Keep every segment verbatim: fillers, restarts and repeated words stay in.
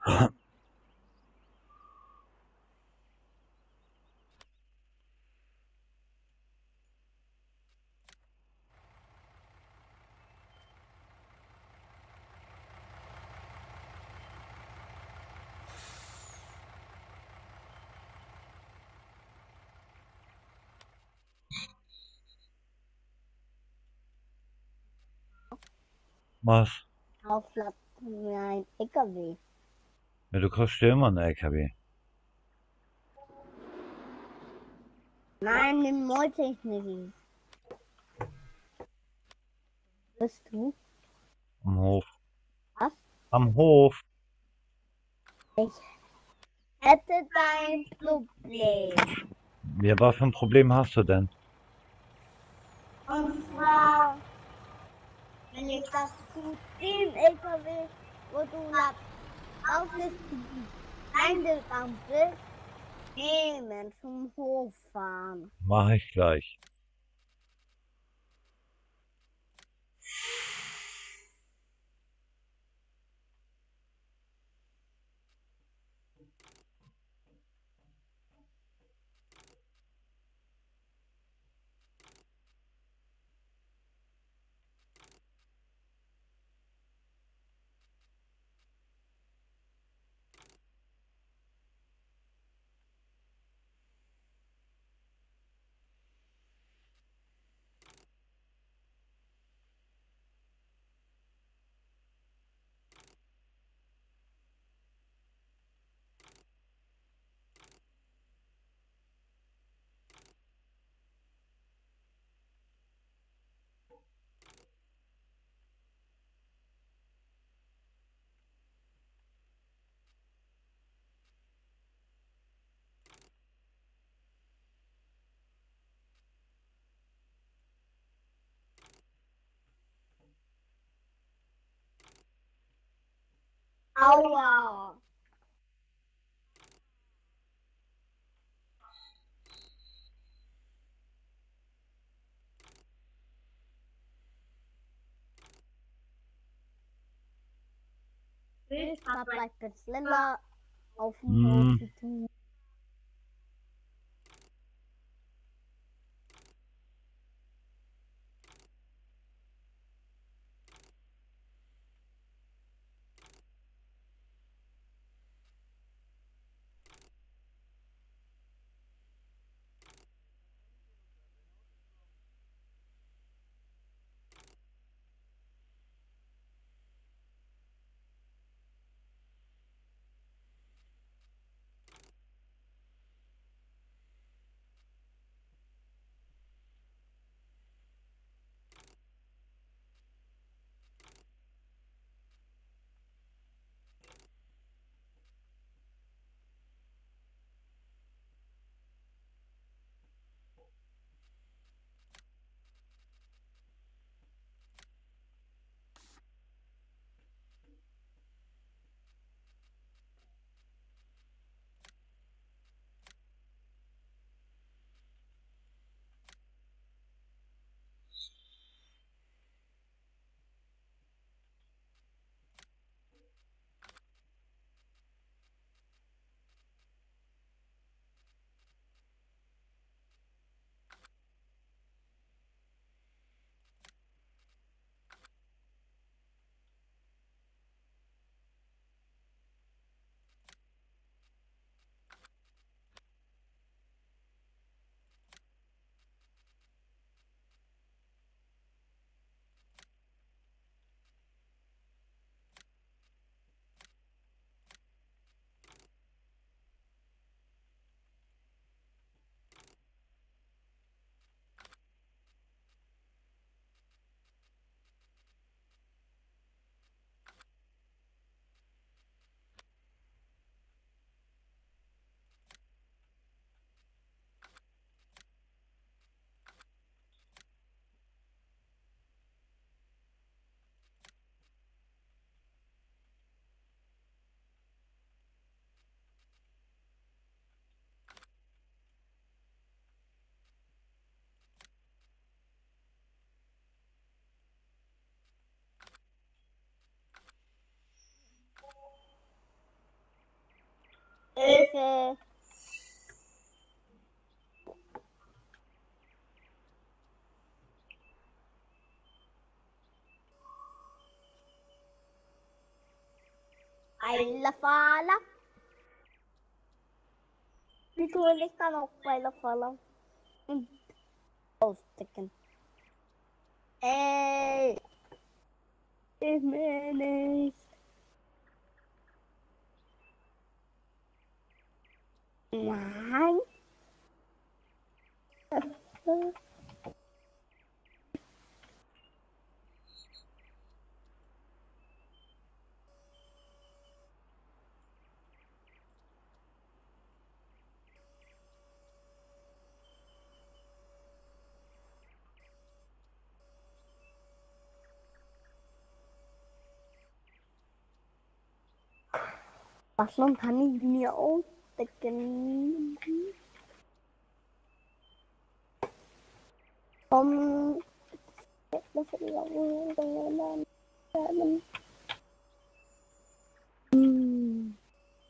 Was? Auflappen wir ein L K W. Ja, du kriegst ja immer einen L K W. Nein, den wollte ich nicht. Bist du? Am Hof. Was? Am Hof. Ich hätte dein Problem. Ja, was für ein Problem hast du denn? Und zwar, wenn ich das zu dem L K W, wo du drauf bist, reingegangen bist, nehmen zum Hof fahren. Mach ich gleich. Aua! Ich hab gleich den Schlimmer auf dem Hof Hm, zu tun. Hilfe. Alla fala. Natürlich kann auch bei der Falle. Und ausdecken. Ey. Ich mir nicht. Nein. Was nun kann ich mir ausdecken? Um, das ist ja wohl. Hm.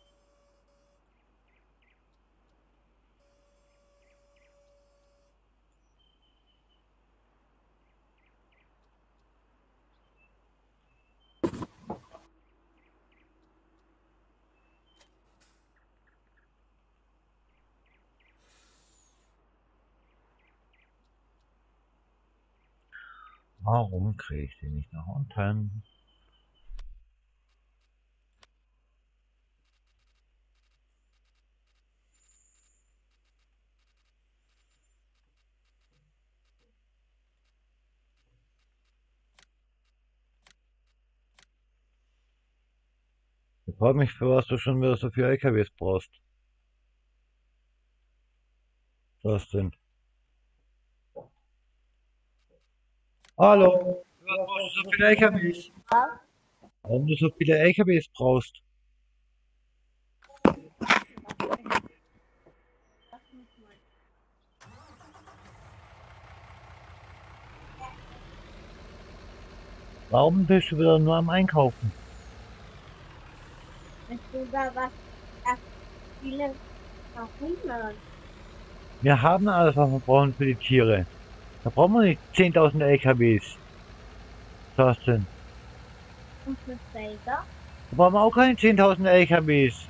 Warum kriege ich den nicht nach unten? Ich frage mich, für was du schon wieder so viele L K Ws brauchst. Was denn? Hallo? Für was brauchst du so viele L K Ws? Warum du so viele L K Ws brauchst? Warum bist du wieder nur am Einkaufen? Ich sogar was das viele verhungern. Wir haben alles, was wir brauchen für die Tiere. Da brauchen wir nicht zehntausend L K Ws. Was denn? Und für Felder. Da brauchen wir auch keine zehntausend L K Ws.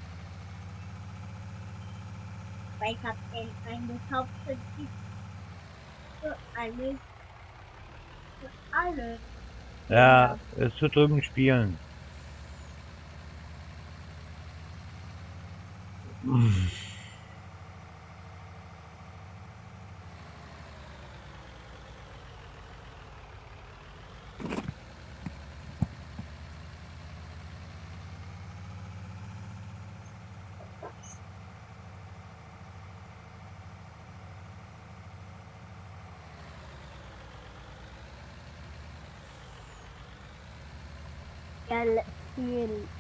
Weil ich habe den eingekauft für die für alle. Für alle. Ja, es zu drüben spielen. Ja, viel.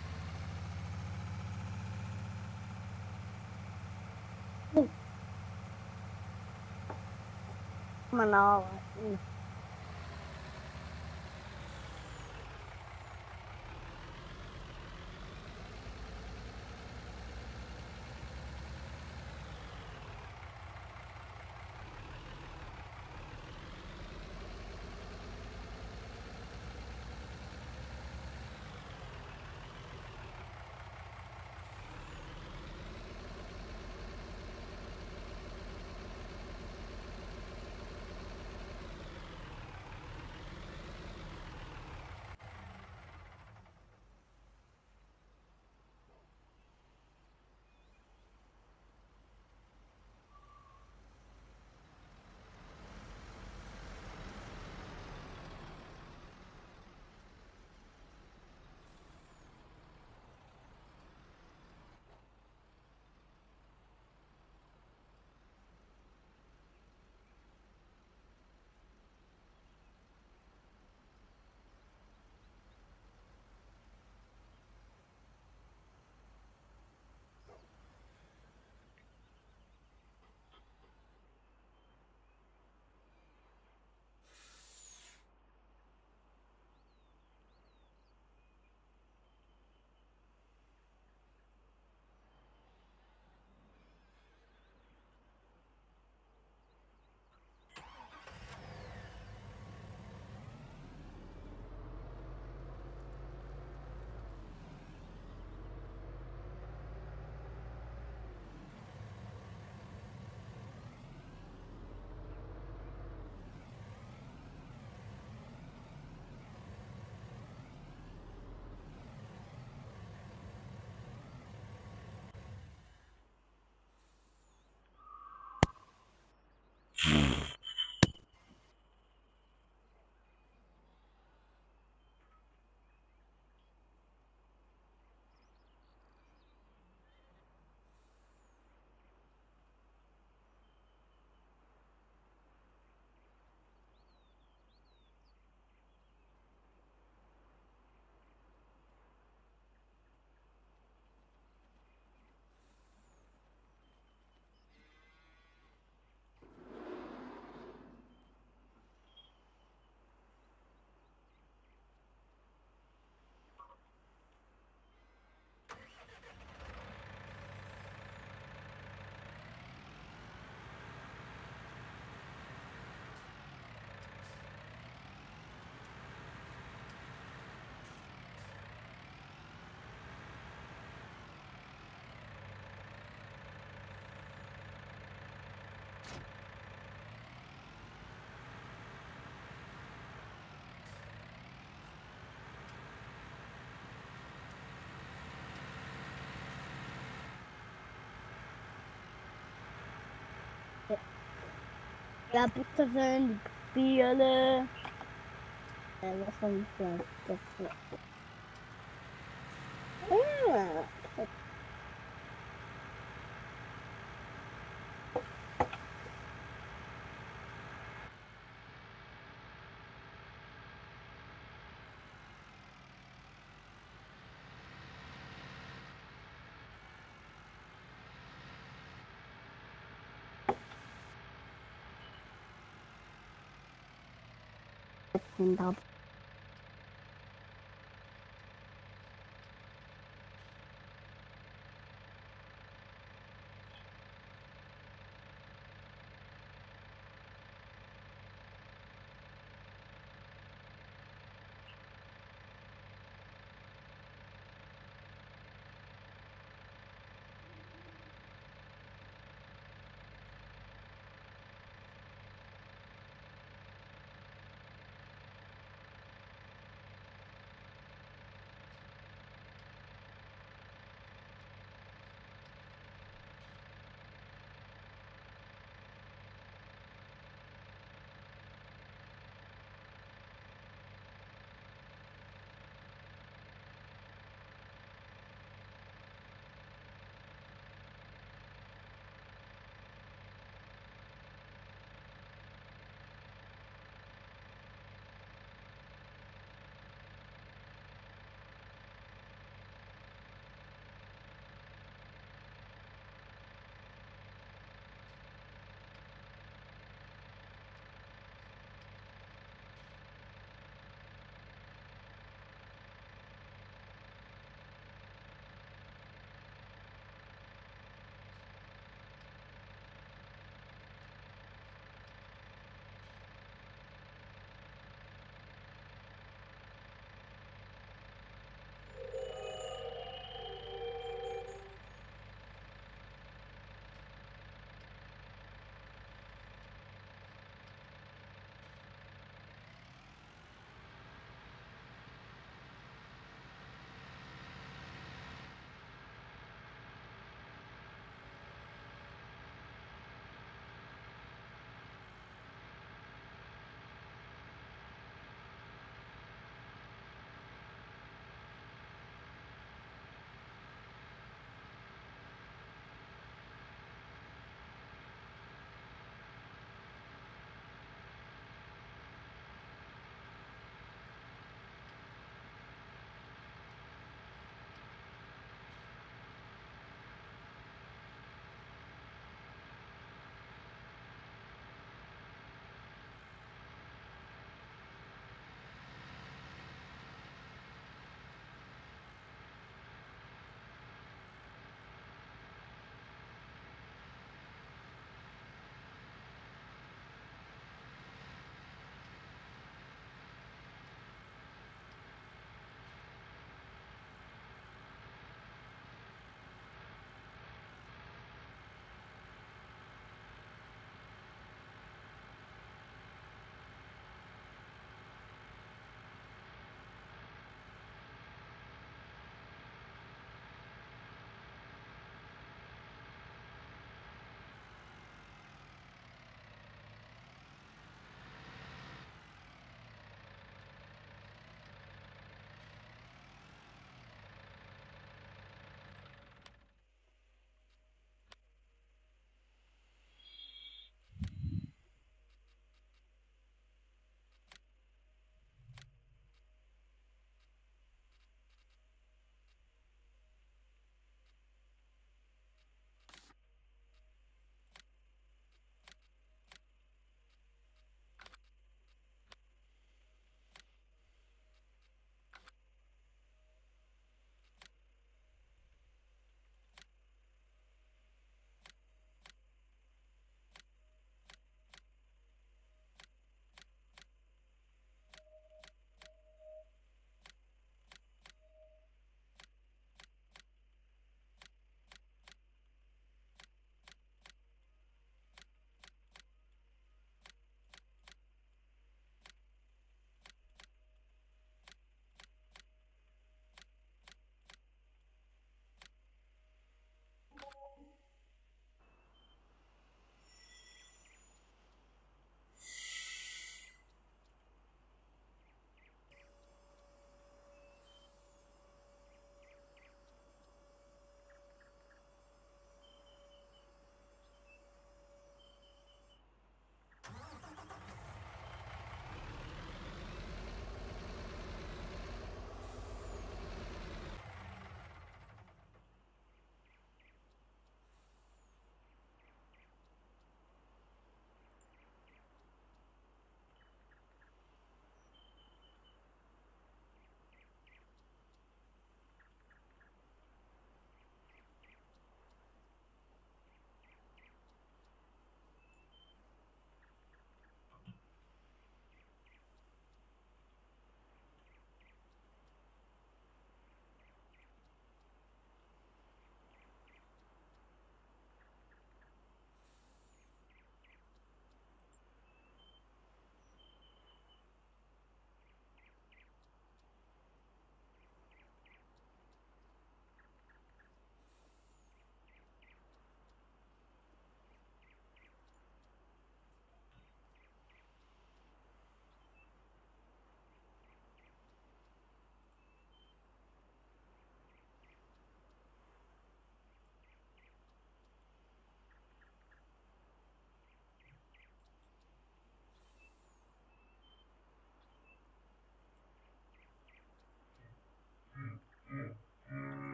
Man auch. Ja, bitteschön, die Bierle. Äh, was soll ich sagen? Das ja. Und hab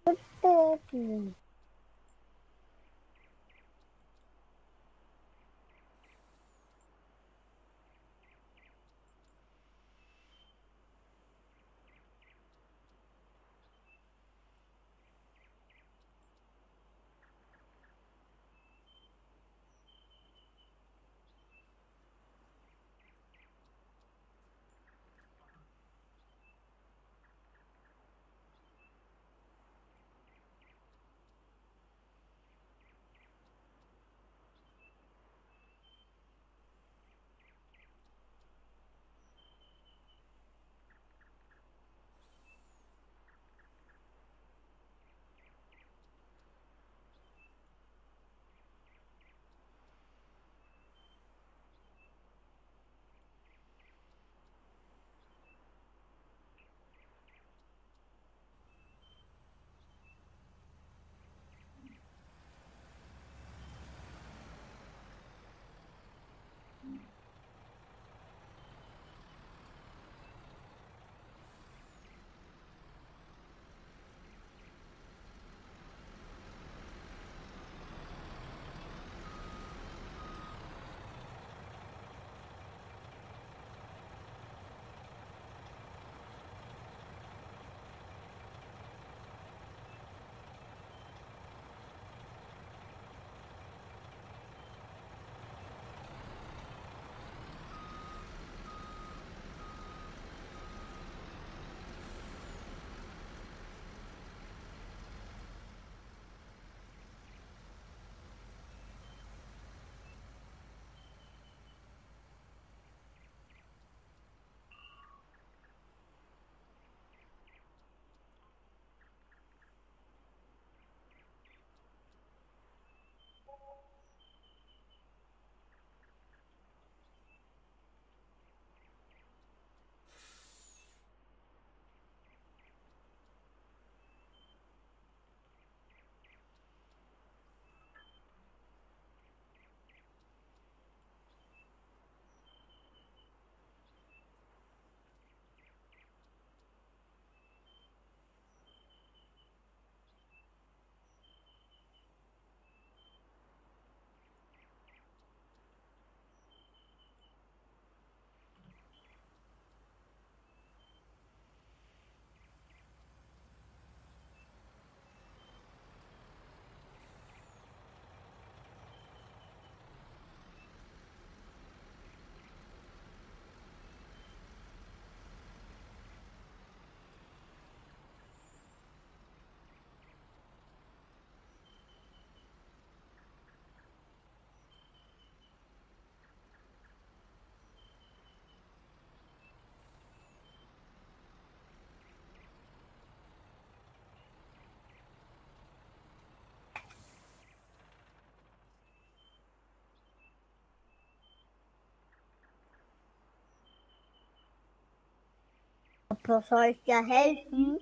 Aber soll ich dir helfen?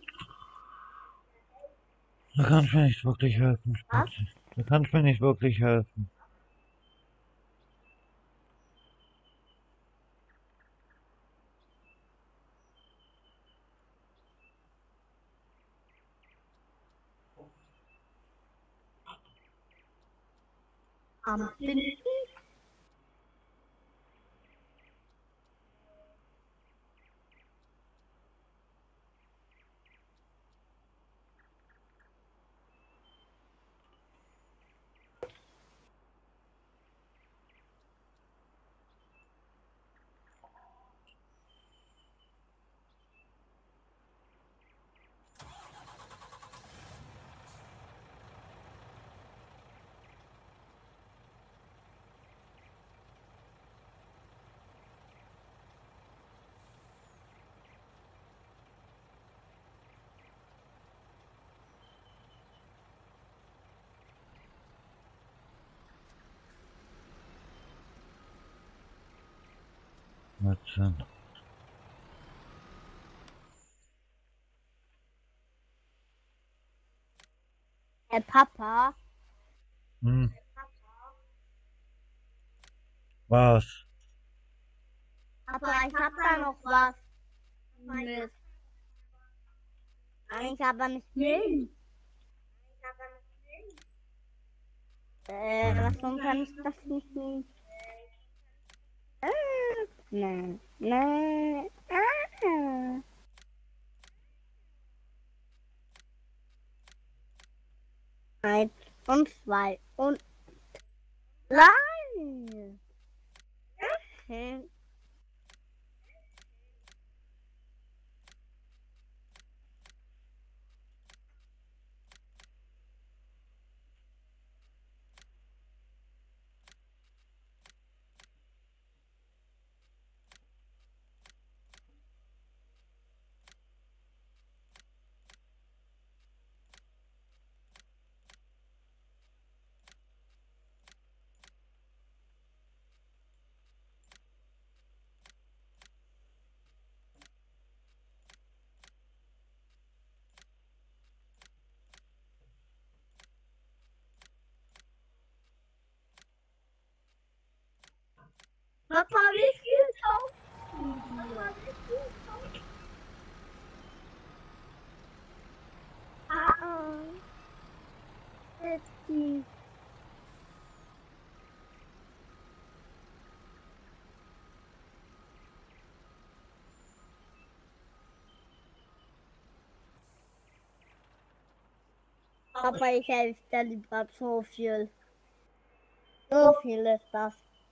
Du kannst mir nicht wirklich helfen, Was? Spatzi. Du kannst mir nicht wirklich helfen. Am Binden? Was denn? Herr Papa, Hm, was? Papa, ich hab da noch was mit. Eigentlich aber nicht Milch. Äh, warum kann ich das nicht nehmen? Ah, nein, nein, ah. Eins und zwei und drei. Okay. Papa, wie viel kaufen wir? Ah, jetzt die. Papa, ich helfe dir lieber so viel. So viel ist das.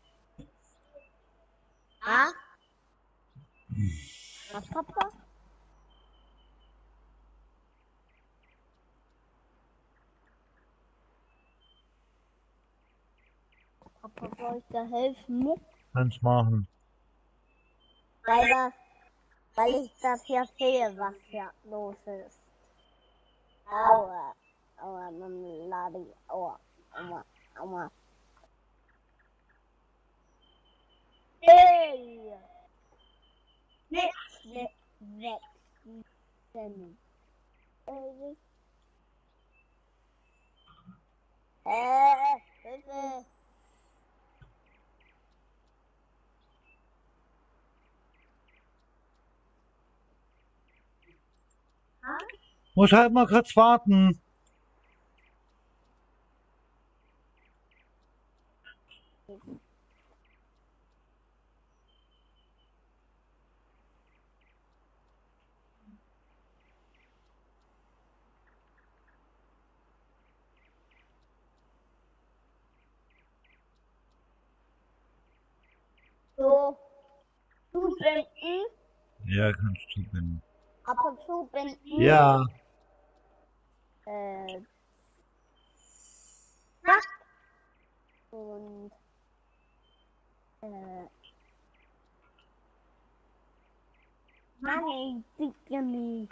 Ah? Was, Papa? Papa, soll ich dir helfen? Kannst machen. Weil, das, weil ich das hier sehe, was hier los ist. Aua. Aua, dann lade ich. Aua. Aua. Aua. Hey! Nicht weg. Weg. Äh, Hilfe! Muss halt mal kurz warten. So, zubinden. Ja, kannst du bin. Aber zubinden. Ja. Äh, zack. Und, äh, Mann, ich sehe ja nicht.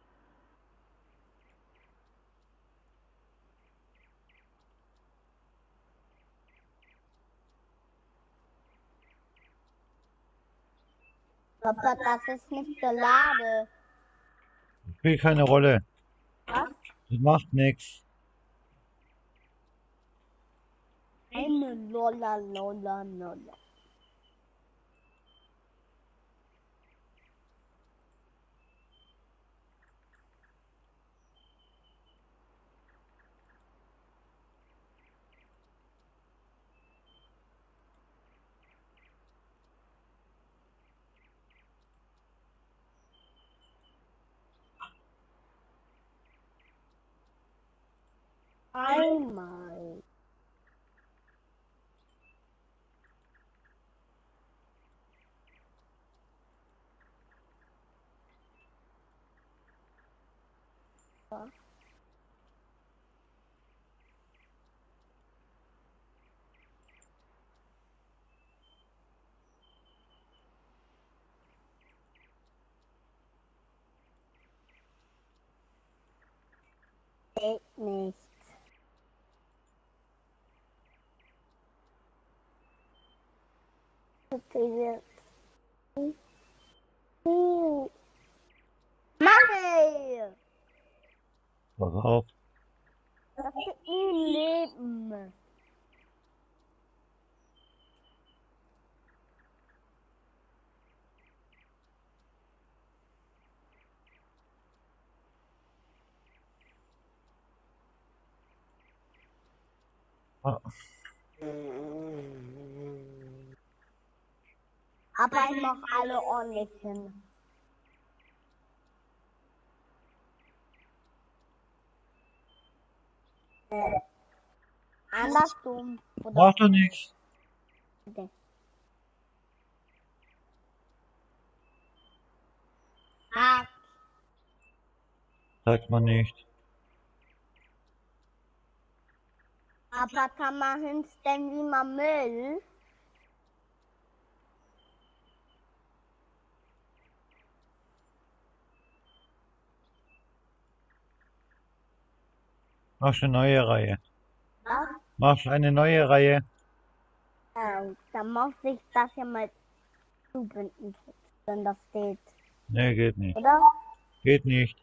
Papa, das ist nicht geladen. Spielt keine Rolle. Was? Das macht nichts. Eine Lolla, Lolla, Lolla. Einmal. Geht nicht. Bitte jetzt. Hm. Mann, ey! Pass auf. Das ist nie Leben. Ah, Aber ich mach alle ordentlich hin. Äh, andersrum. Oder? macht doch nichts. Okay. Ah, Sagt man nicht. aber kann man hinstellen, wie man will? Machst eine neue Reihe. Was? Machst eine neue Reihe. Ähm, dann muss ich das ja mal zubinden, wenn das steht. Nee, geht nicht. Oder? Geht nicht.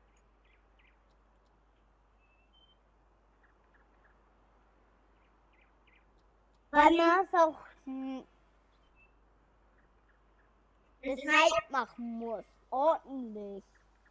Weil man es auch hm, Bescheid machen muss. Ordentlich.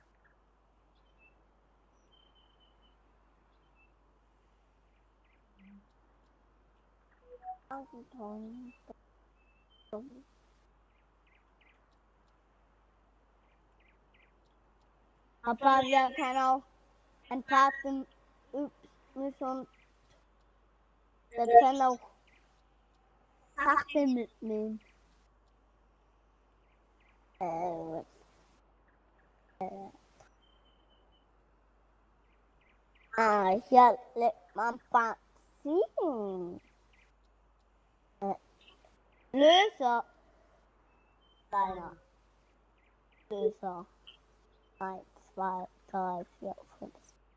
Aber wir können auch ein paar zum Üben und wir können auch Schachteln mitnehmen. Äh, äh. Ah, hier legt man Benzin. Äh, Löser. Kleiner. Löser. Eins, zwei, drei, vier, fünf.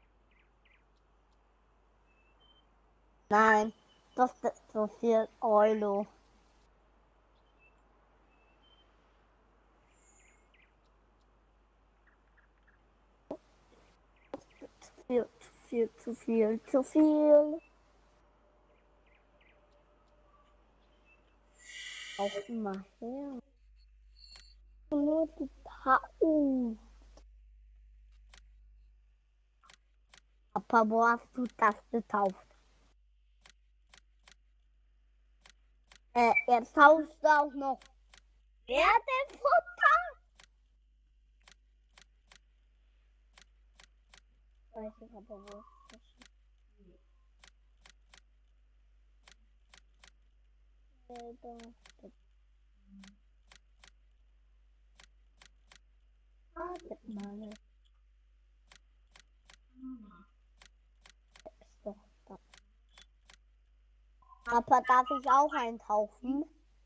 Nein, das ist so viel Euro. Zu viel, zu viel, zu viel, zu viel. Auch immer her. Nur die Tau. Papa, wo hast du das getauft? Äh, jetzt taufst du auch noch Pferdefutter? Weiß ich aber wo ist das? Äh, da. Wartet mal. Ist doch da. Papa, darf ich auch eintauchen?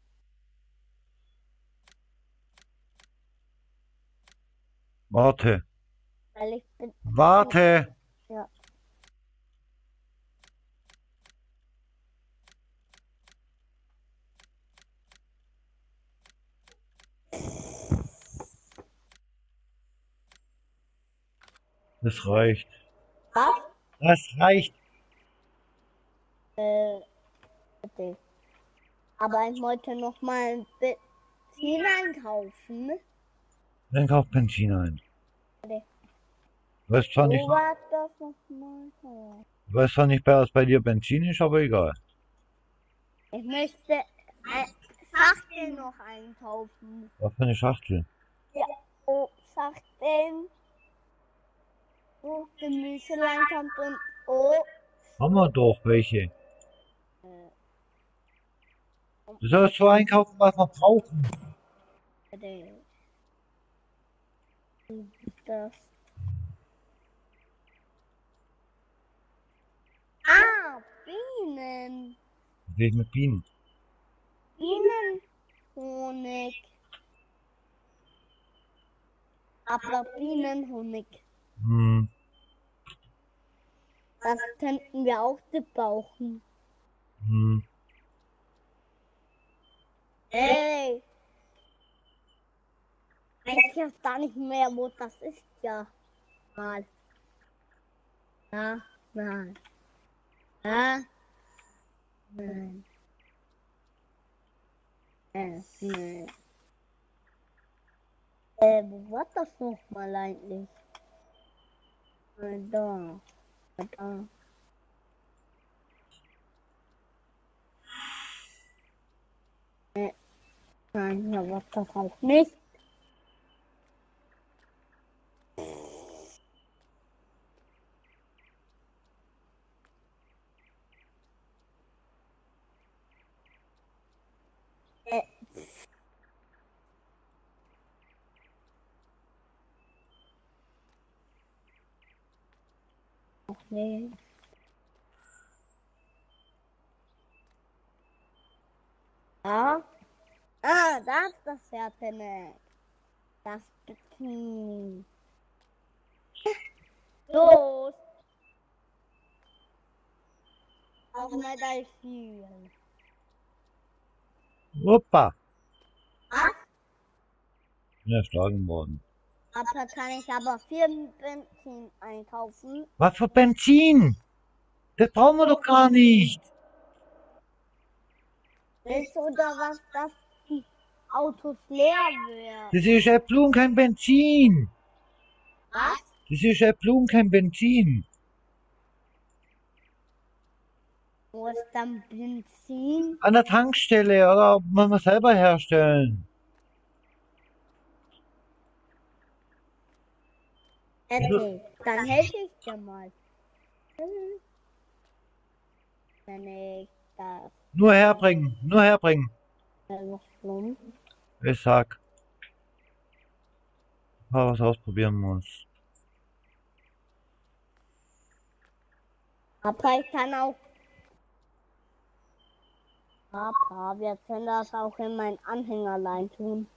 Warte. Weil ich bin. Warte. Ja. Das reicht. Was? Das reicht. Äh, bitte. Aber ich wollte noch mal ein Benzin einkaufen. Dann kauf Benzin ein. Bitte. Du weißt zwar Wo nicht, war das nochmal? du weißt zwar nicht, was bei dir Benzin ist, aber egal. Ich möchte ein Schachtel noch einkaufen. Was für eine Schachtel? Ja, oh, Schachteln. Wo Gemüse reinkommt und oh. Haben wir doch welche. Äh, Du sollst so einkaufen, was wir brauchen. bitte. Das. Ah, Bienen. Weg mit Bienen. Bienenhonig. Aber Bienenhonig. Hm. Das könnten wir auch gebrauchen. Hm. Ey. Ich weiß gar nicht mehr, wo das ist, ja. Mal. Ja, nein. Ja. Nein. Äh, nein. Äh, wo war das nochmal eigentlich? Äh, da. Da. Nee, nein, ja, was das halt nicht. Äh, nee. Ja. Ah, das ist das Internet. Das Bikini. Los. Auf Medal vier. Opa, Was? bin erschlagen worden. Aber kann ich aber vier Benzin einkaufen? Was für Benzin? Das brauchen wir doch gar nicht. Willst du oder was, dass die Autos leer werden? Das ist ja Blumen kein Benzin. Was? Das ist ja Blumen kein Benzin. Wo ist dann Benzin? An der Tankstelle oder muss man selber herstellen. Okay, dann helfe ich dir mal. Hm. Wenn ich das Nur herbringen, nur herbringen. Luftblumen. Ich sag, ob man was ausprobieren muss. Aber ich kann auch. Papa, wir können das auch in meinen Anhängerlein tun.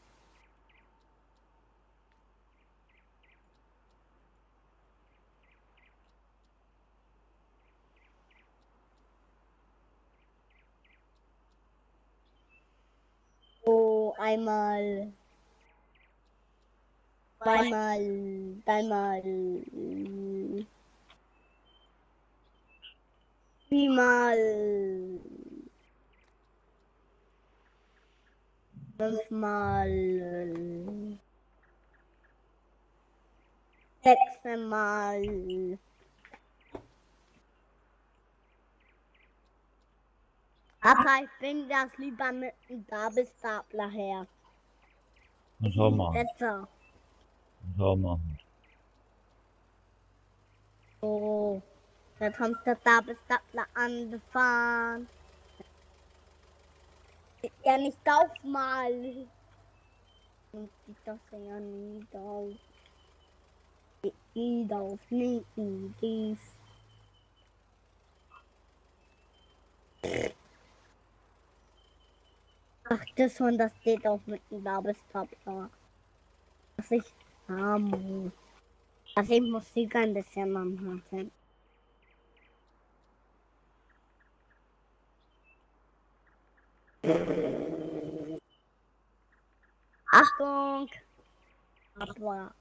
So, einmal, zweimal, dreimal, viermal, fünfmal, sechsmal. Aber ich bring das lieber mit einem Gabelstapler her. Was soll man? Besser. Was soll man? So, da kommt der Gabelstapler angefahren. Ja, nicht aufmal. Und sieht das ja nie drauf. Nie drauf, nie, nie, dies. Ach, das schon, das steht auch mit dem Gabelstapler. Was ich haben muss. Also ich muss Musik ein bisschen anhören. Achtung! Aber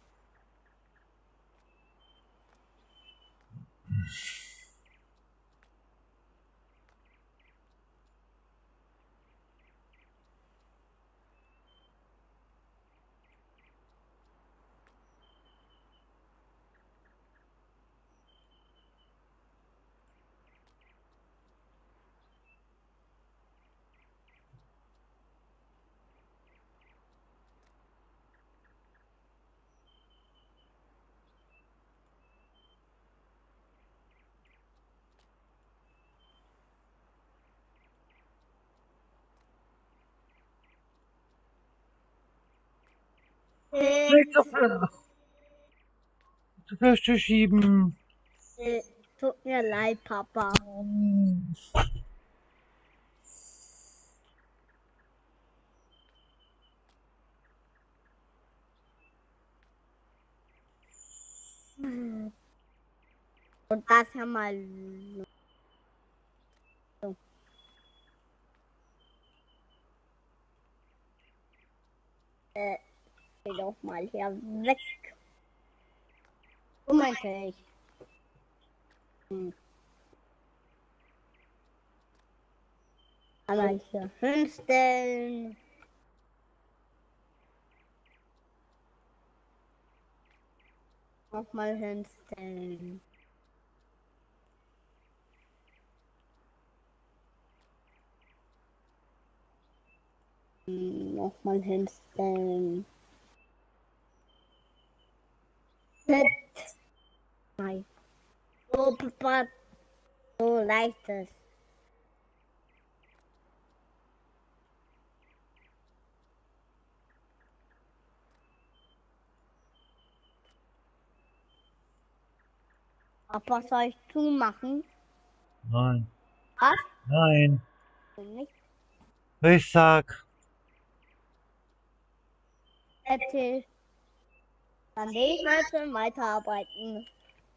Nicht so viel, zu fest zu schieben. äh, tut mir leid, Papa. Und das ja mal. So. Äh, geh doch mal hier weg. So meinte ich. Hm. Einmal hier hinstellen. Nochmal hinstellen. Hm, nochmal hinstellen. Nein. So, Papa, so leichtes. Papa, soll ich zumachen? Nein. Was? Nein. Nicht? Ich sag, Erzähl. Dann gehe ich mal zum Weiterarbeiten.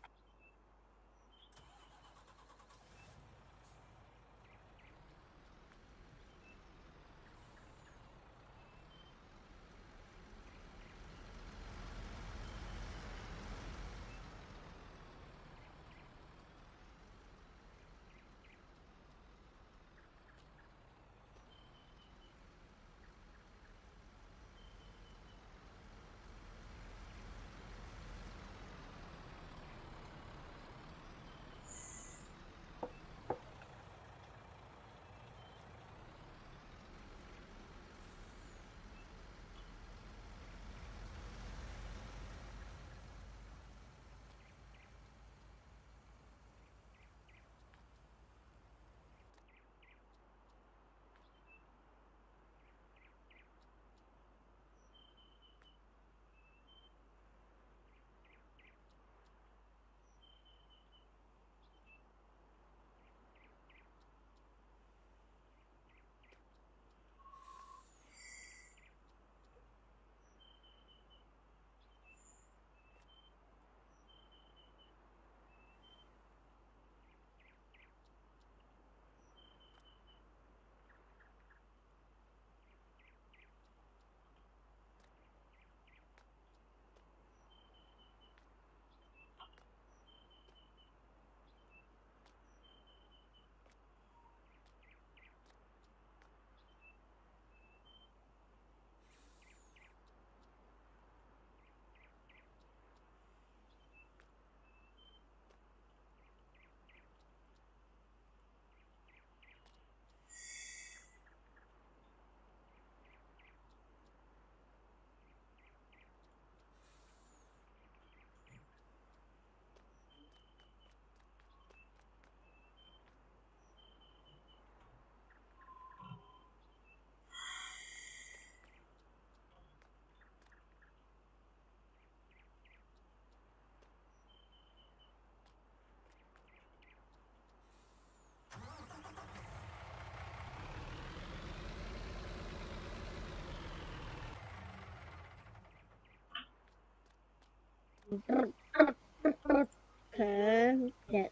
Okay, jetzt.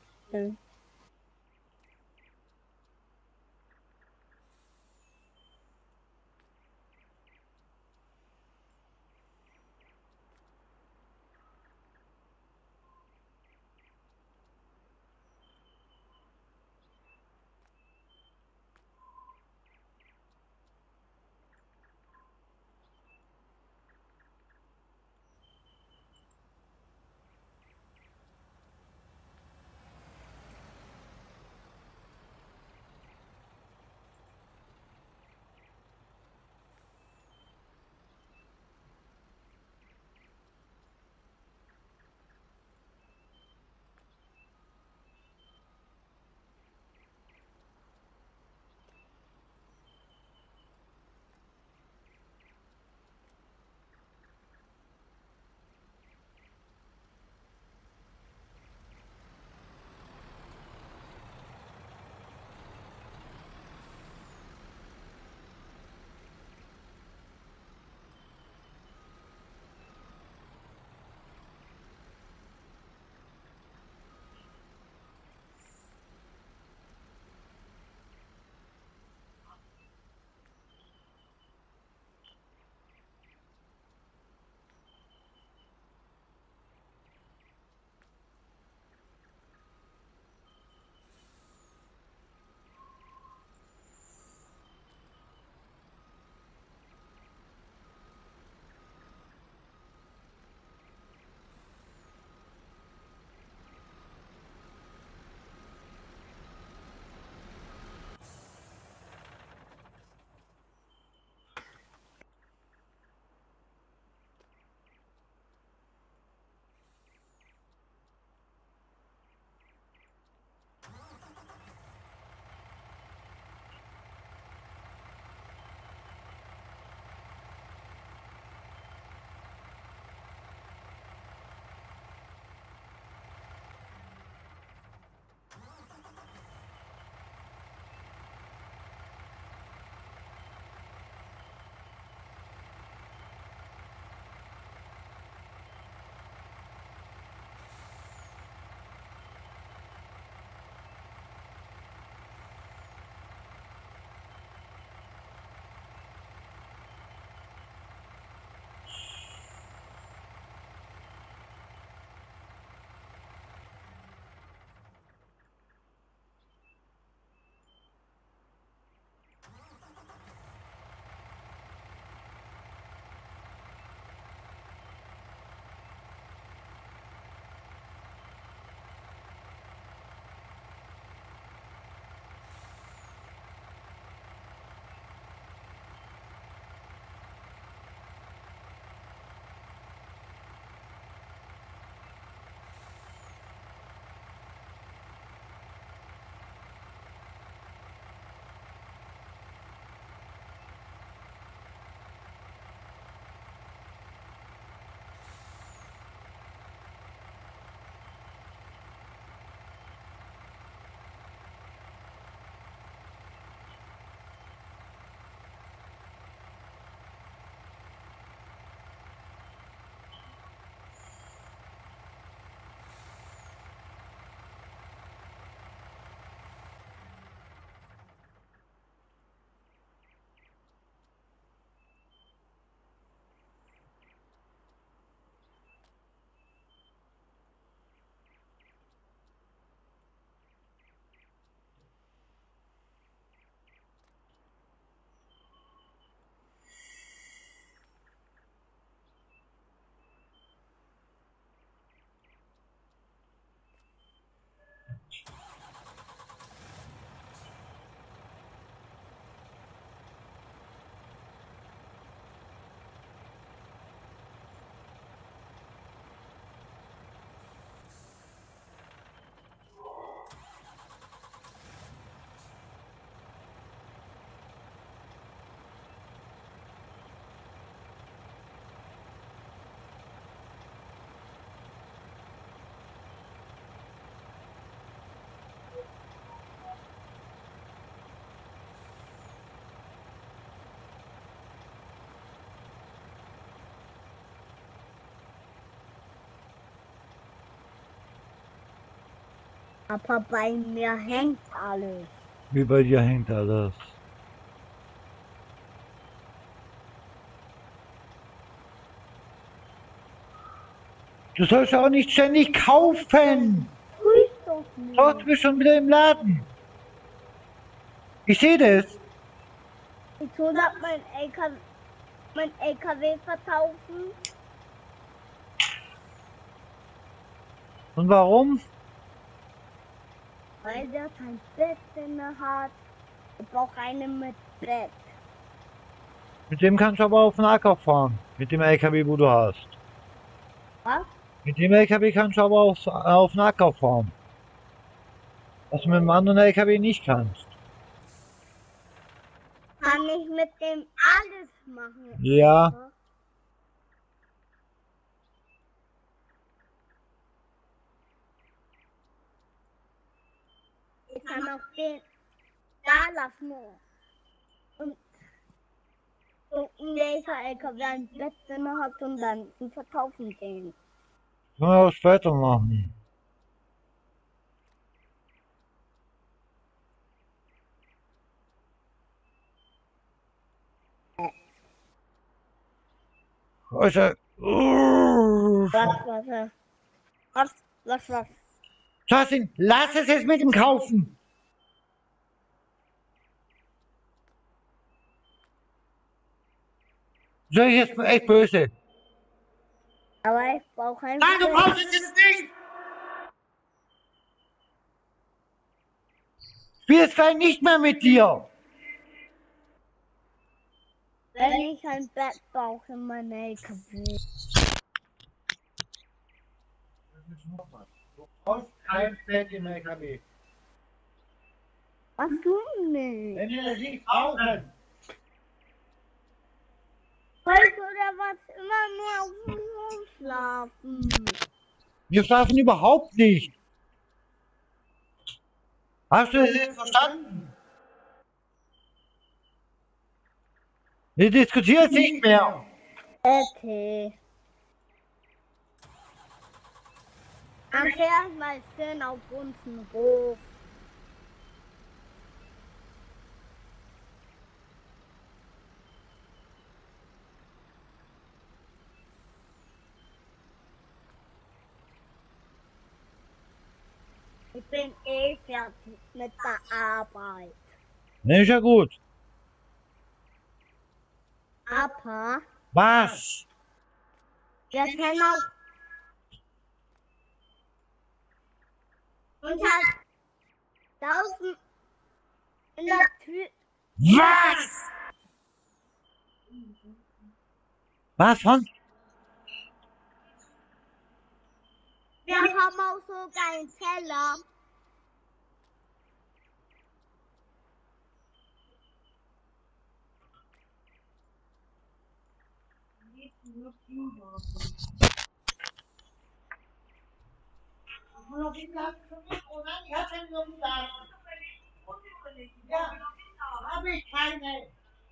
Aber bei mir hängt alles. Wie bei dir hängt alles. Du sollst auch nicht ständig kaufen. Tu ich doch Doch, du nicht. bist schon wieder im Laden. Ich sehe das. Ich soll ab mein L K W, mein L K W verkaufen. Und warum? Weil der kein Bett inne hat. Ich brauche eine mit Bett. Mit dem kannst du aber auf den Acker fahren. Mit dem L K W, wo du hast. Was? Mit dem L K W kannst du aber auf, auf den Acker fahren. Was du mit dem anderen L K W nicht kannst. Kann ich mit dem alles machen? Ja. Einfach? Ich kann auch den da lassen. Und so ein welcher L K W ein Bett drin hat und dann zu verkaufen gehen. Können wir auch später machen. Also, uh, Was, was, äh, was, was, was? Justin, lass es jetzt mit dem Kaufen. Soll ich jetzt echt böse? Aber ich brauche ein Nein, du Bett. brauchst es jetzt nicht. Ich will jetzt gleich nicht mehr mit dir. Wenn ich ein Bett brauche in meinem L K W. Du brauchst kein Bett im L K W. Was du nicht? Wenn wir das nicht brauchen. Weil du oder was immer nur auf dem Hof schlafen. Wir schlafen überhaupt nicht. Hast du das jetzt verstanden? Wir diskutieren nicht mehr. Okay. Dann fährt mal schön auf unseren Hof. Ich bin eh fertig mit der Arbeit. Ne, ist ja gut. Aber Was? wir können auch unter draußen in der Tür. Was? Was von? Wir haben auch sogar einen Teller. Ja, habe ich keine.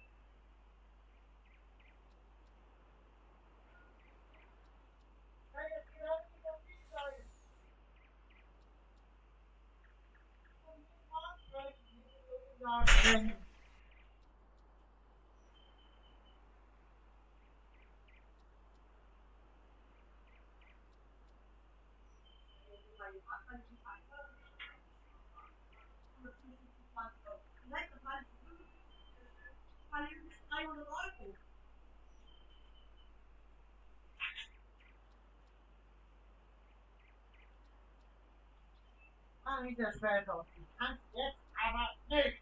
Mach ich das später. Ich kann jetzt aber nicht.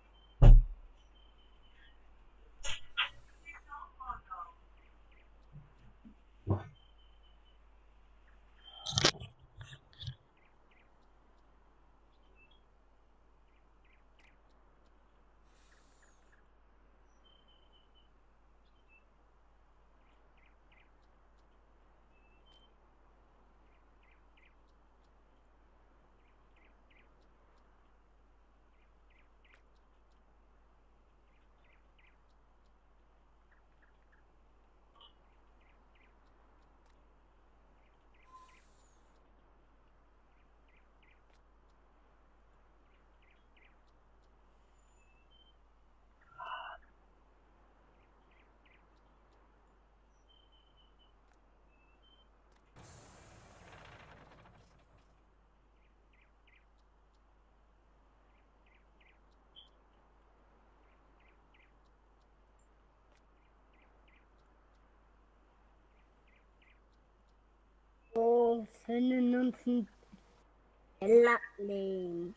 können uns einen Teller legen.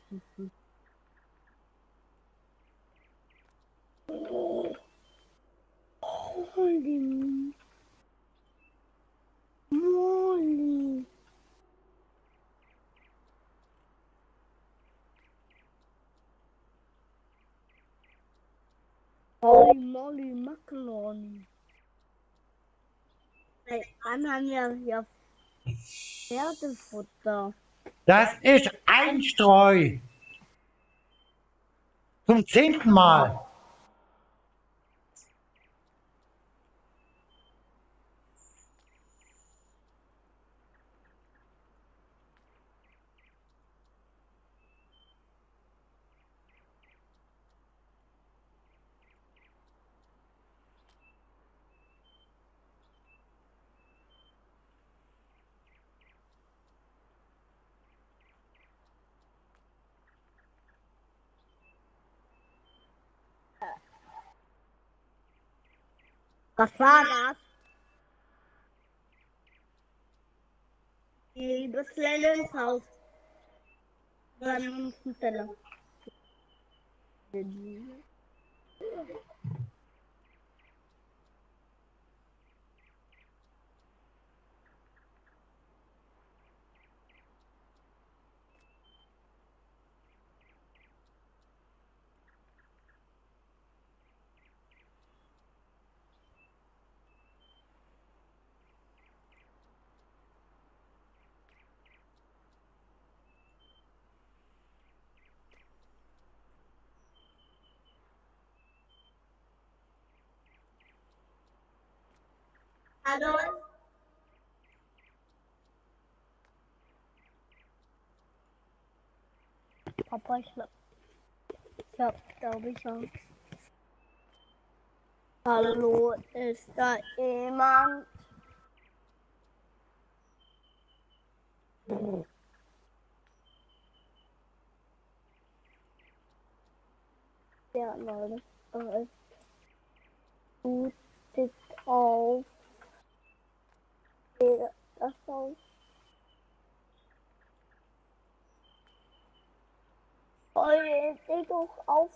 Holy moly. Holy moly Macaroni. Dann haben wir ja Pferdefutter. Das ist Einstreu. Zum zehnten Mal. Was war das? Die liebes ins Haus. Dann uns einen Teller. Hallo? Papa, ich glaub, ich hab, glaube ich, auch. Hallo, ist da jemand? Ja, Leute. Äh, Gut, steht auf. Steht das auf? Oh, jetzt steht doch auf.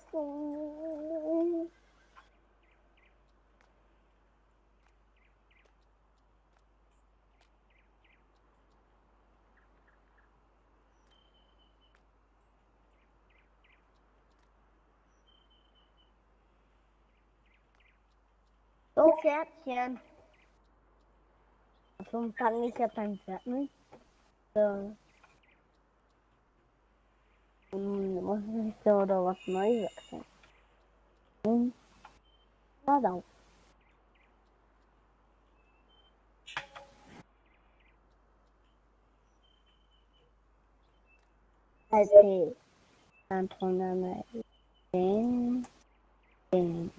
So, Pferdchen. Also kann ich ja dein Pferd nicht. So. Hm, muss ich da oder was Neues wechseln? Hm. Na dann. Okay. Dann tun wir mal den. Den.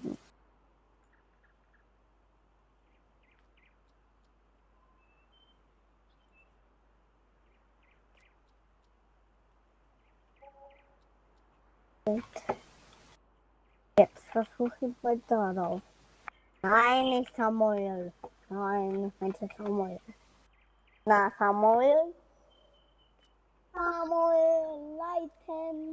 Jetzt versuche ich mal darauf. Nein, nicht Samuel. Nein, ich meinte Samuel. Na, Samuel? Samuel, leiten.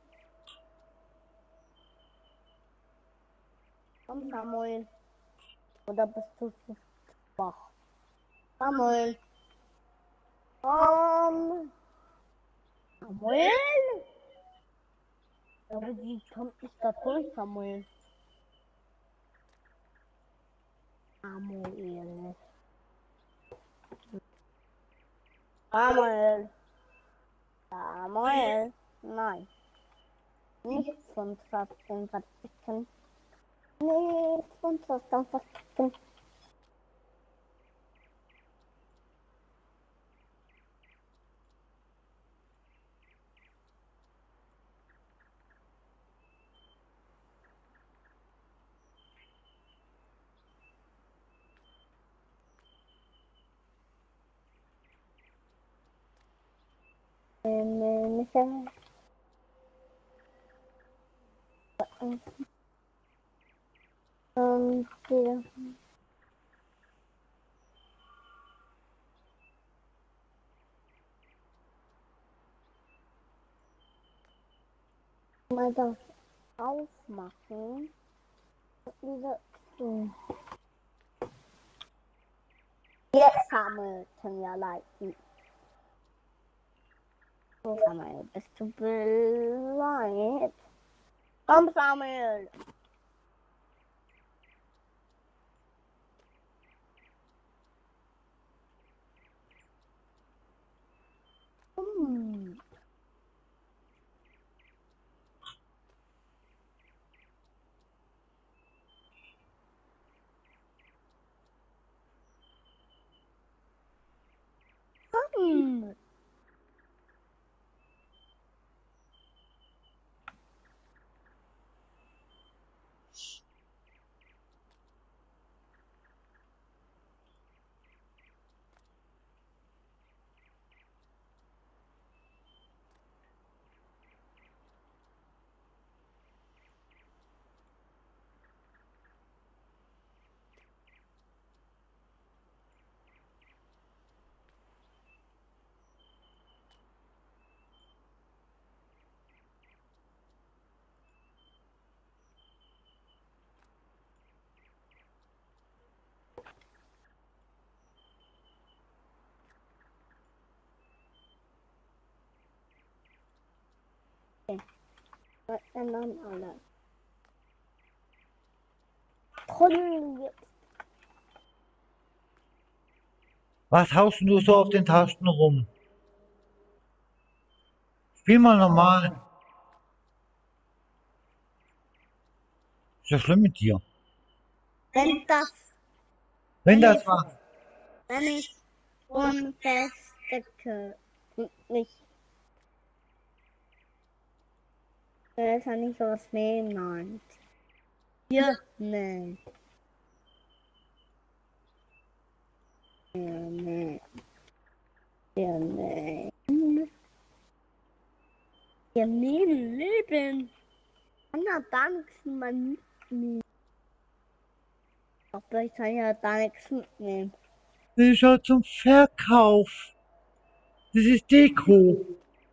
Komm, Samuel. Oder bist du zu schwach? Samuel. Komm. Samuel? Aber die kommt nicht da durch, Samuel. Samuel. Samuel. Samuel. Nein. Nicht von Trotzdem verstecken. Nicht von Trotzdem verstecken. Ähm, Michael. Ähm, hier. Mal das aufmachen. Wieder zu. Jetzt sammeln ja leiten. So, Samuel, bist du bereit? Komm, Samuel! Hm. Hm. Okay. Was ändern alle? Trollen jetzt. Was haust du so auf den Tasten rum? Spiel mal normal. Ist ja schlimm mit dir. Wenn das, Wenn wenn das ich, war. wenn ich unfeststecke, nicht. Das ist ja nicht so was meint. Ja, nee. Ja, nee. Ja, nee. Ja, nee, Leben. Anna, da nichts man mitnehmen. Aber ich kann ja da nichts mitnehmen. Das ist ja zum Verkauf. Das ist Deko.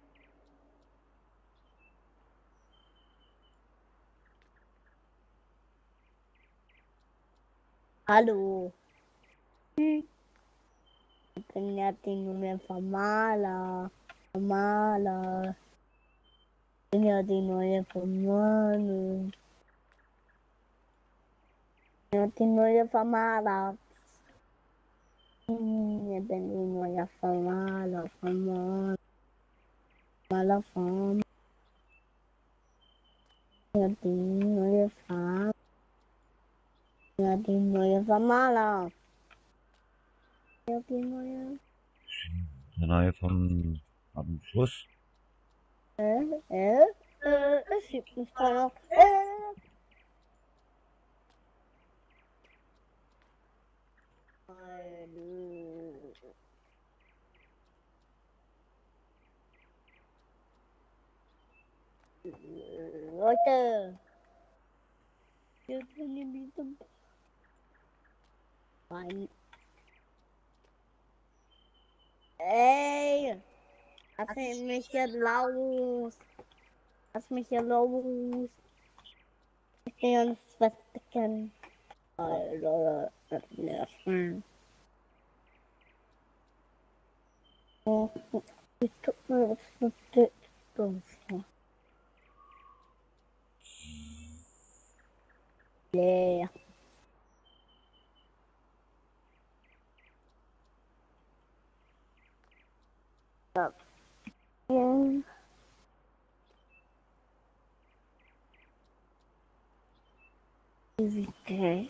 Hallo. Hm. Ich bin ja die neue Vermaler. Vermaler. Ich bin ja die neue Vermaler. Ja, die neue Vermaler. Hm, ich bin die neue Vermaler. Vermaler. Vermaler. Vermaler. Ja, die neue Farbe. Ja, die neue Vermaler. Ja, die neue. Der neue vom am Schluss. Äh, äh, äh, es gibt nicht keiner. Äh. Leute. Wir können wieder rein. Ey. Lass mich hier los. Lass mich hier los. Ich will uns was bekennen. Alter, das nervt mich. Oh, ich guck mal, was das ist. Yeah. Yeah. Okay.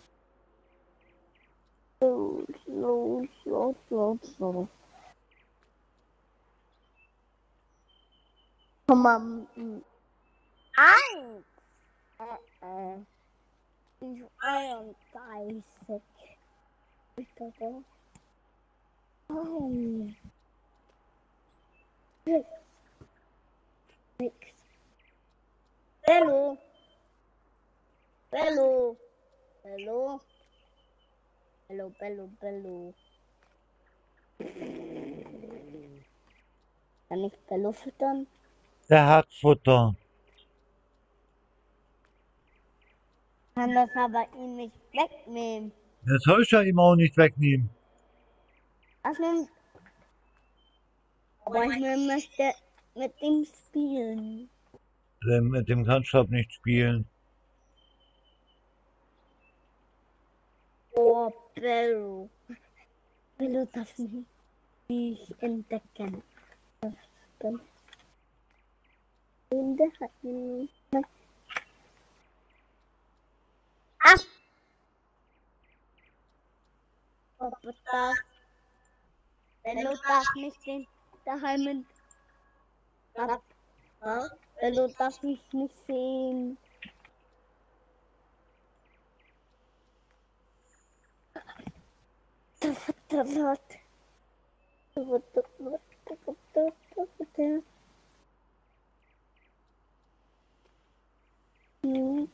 Los, los, los, los, los. Komm mal. Eins. Äh, äh. Ich einunddreißig. Ich glaube. Nein. Nix. Bello. Bello. Bello. Bello, Bello, Bello. Kann ich Bello füttern? Der hat Futter. Kann das aber ihn nicht wegnehmen. Das soll ich ja ihm auch nicht wegnehmen. Was nun? Aber ich möchte mit ihm spielen. Ähm, Mit dem kannst du nicht spielen. Oh, Bello. Bello darf mich nicht entdecken. Das stimmt. Der hat mich nicht. Ah! Oh, das. Bello darf nicht den daheim ab. Ja? Bello darf mich nicht sehen. Hm.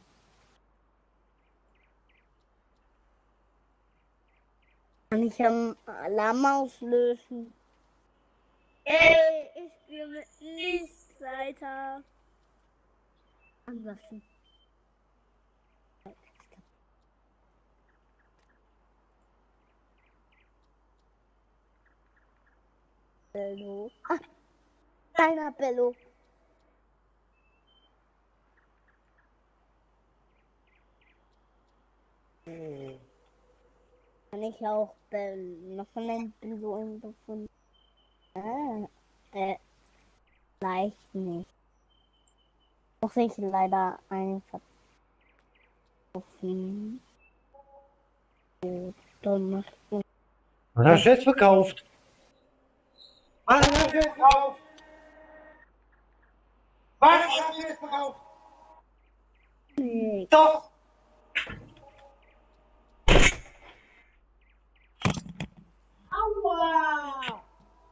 Kann ich am Alarm auslösen? Ey, ich spiele mit Lichtleiter. Anlassen. Bello. Ah, kleiner Bello. Kann ich auch Bello, noch einen Bello gefunden? Ah, äh, leicht nicht. Muss ich leider einfach kaufen. Dann Was hast du jetzt verkauft? Was hast du jetzt verkauft? Was hast du jetzt verkauft? nee. Doch! Aua!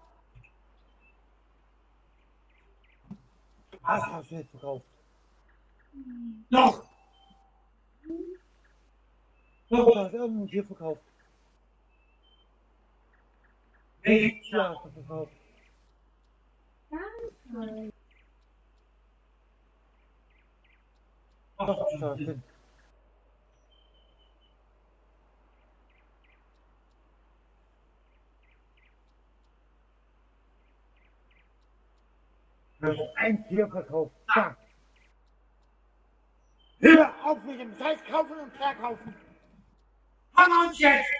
Was hast du jetzt verkauft? Doch! Doch, du hast irgendein Tier verkauft. Welches Tier hast du verkauft? Doch, Stefan. Du hast ein Tier verkauft. Da! Hör auf mit dem Scheiß kaufen und verkaufen! Fang uns jetzt!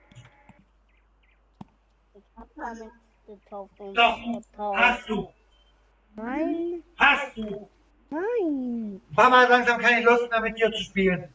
Ich hab gar nichts gekauft und Doch! verkauft. Hast du! Nein, Hast du! nein. Mama hat langsam keine Lust mehr mit dir zu spielen.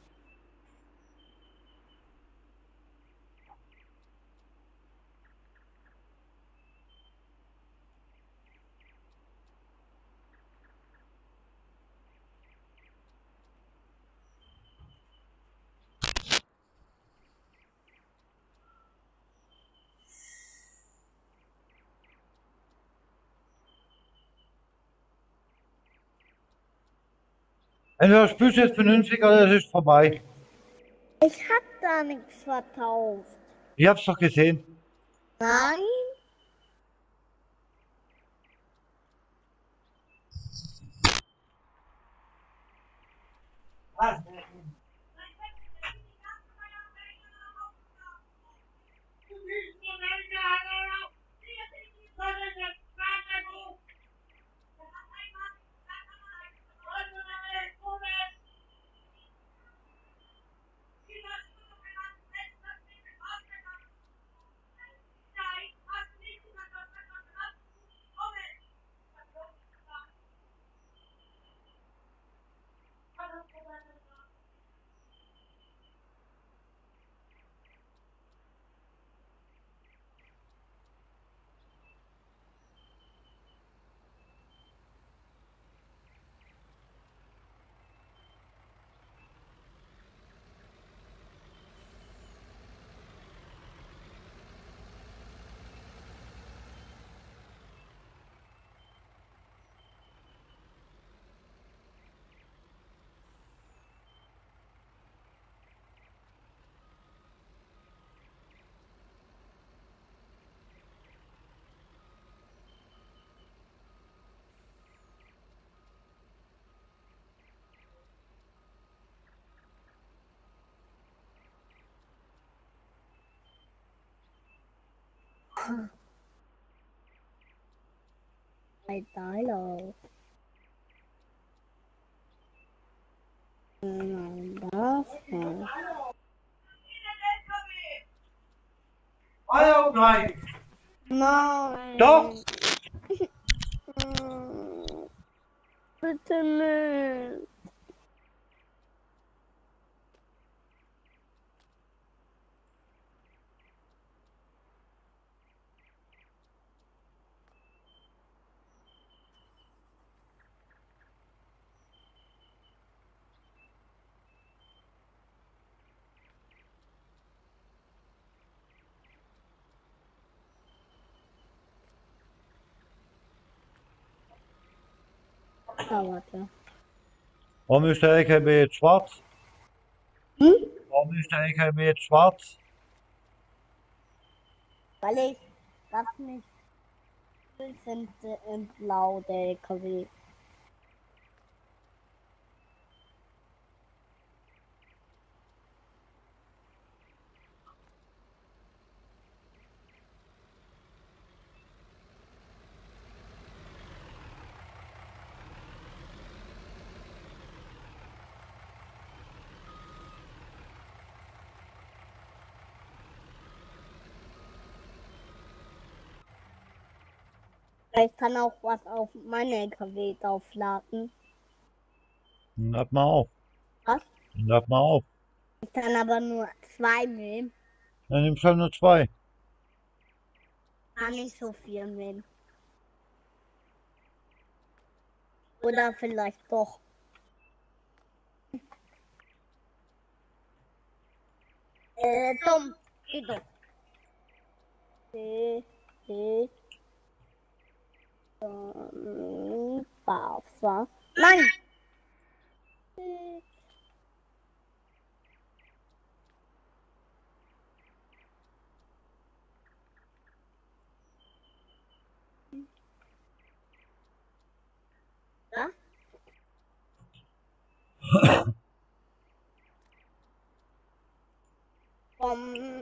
Entweder spielst du jetzt vernünftig oder es ist vorbei. Ich hab da nichts verkauft. Ich hab's doch gesehen. Nein? Was? Bei Dialog. Nein, das nicht. Hallo, nein. Nein. Doch! Hm, bitte nicht. Ah, warte. Warum ist der L K W jetzt schwarz? Hm? Warum ist der L K W jetzt schwarz? Weil ich das nicht will, sind äh, in blau der L K W. Ich kann auch was auf meine L K W draufladen. Dann lad mal auf. Was? Dann lad mal auf. Ich kann aber nur zwei nehmen. Dann nimmst du halt nur zwei. Kann nicht so viel nehmen. Oder vielleicht doch. Äh, dumm. Geh doch. Geh, geh. Ähm, Wasser. Nein! Äh, Ja? Um,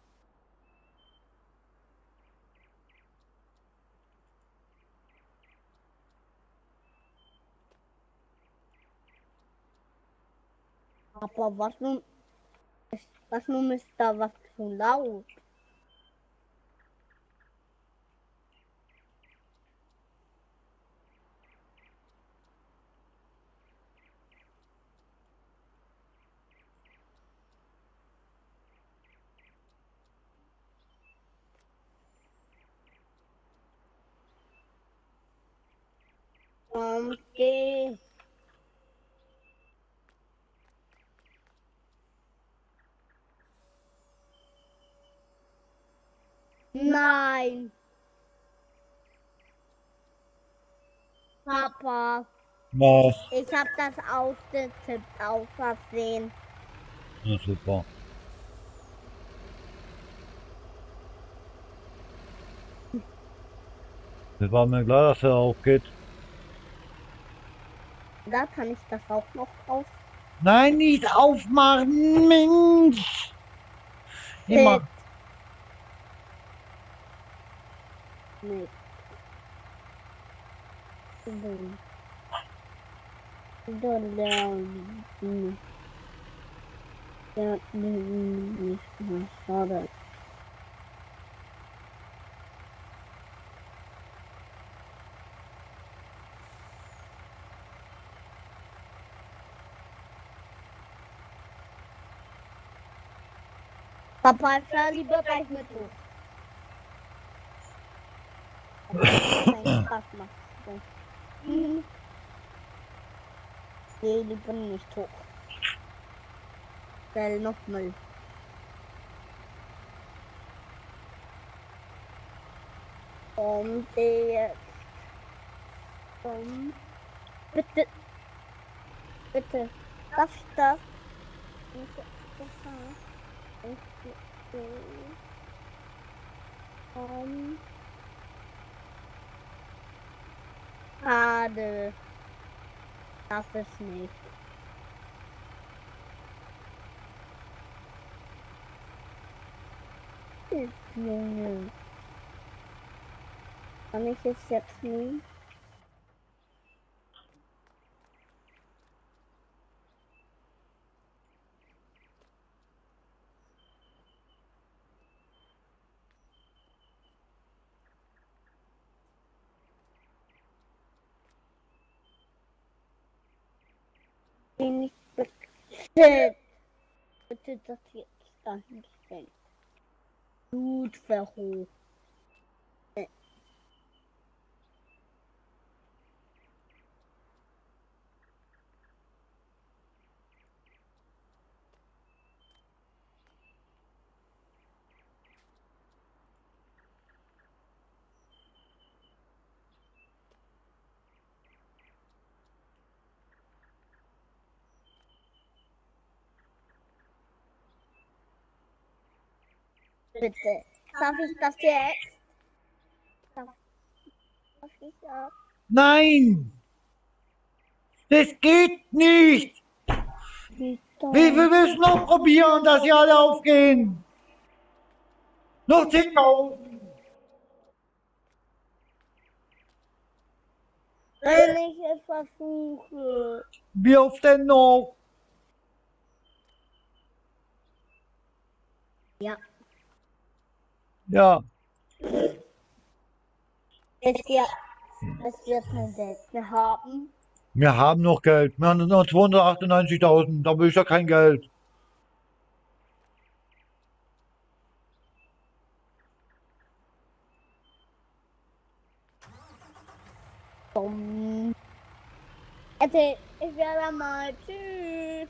aber was nun ist, was nun ist da was zu laut? Um, geh. Nein. Papa, Was? ich hab das ausgetippt aus Versehen. Na super. Das war mir klar, dass er aufgeht. Da kann ich das auch noch auf. Nein, nicht aufmachen, Mensch! Immer. Nee. Dumm. Dumm. Ja, nicht mehr. Schade. Papa, ich fahr lieber gleich mit hoch. Aber das ist keinen Spaß macht. So. Mhm. Geh lieber nicht hoch. Stell nochmal. Und jetzt. Um. Bitte. Bitte. Darf ich das? Ich das haben. Um. Schade. Das ist nicht. Junge. Kann ich es jetzt nehmen? Nicht bitte. Bitte das jetzt dahin stellen. Gut verhoben. Bitte. Darf ich das jetzt? Darf, darf ich auch? Nein! Das geht nicht! Bitte. Wir, wir müssen noch probieren, dass sie alle aufgehen! Noch zehntausend! Wenn ich es versuche. Wie oft denn noch? Ja. Ja. Es wird, es wird ein Geld. Wir haben. Wir haben noch Geld. Wir haben noch zweihundertachtundneunzigtausend. Da will ich ja kein Geld. Dumm. Also, ich werde mal. Tschüss.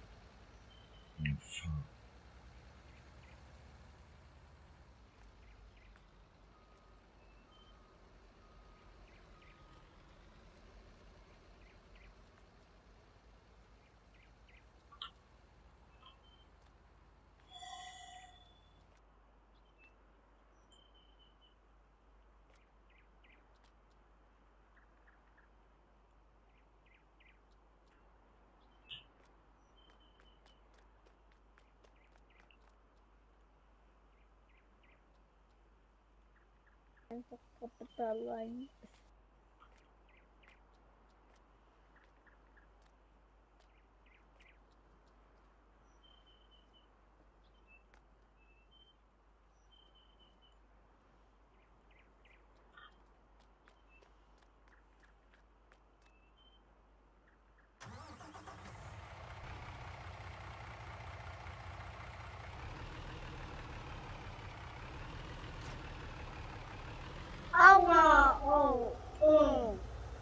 Einfach Kapital rein. Aua! Oh! Oh!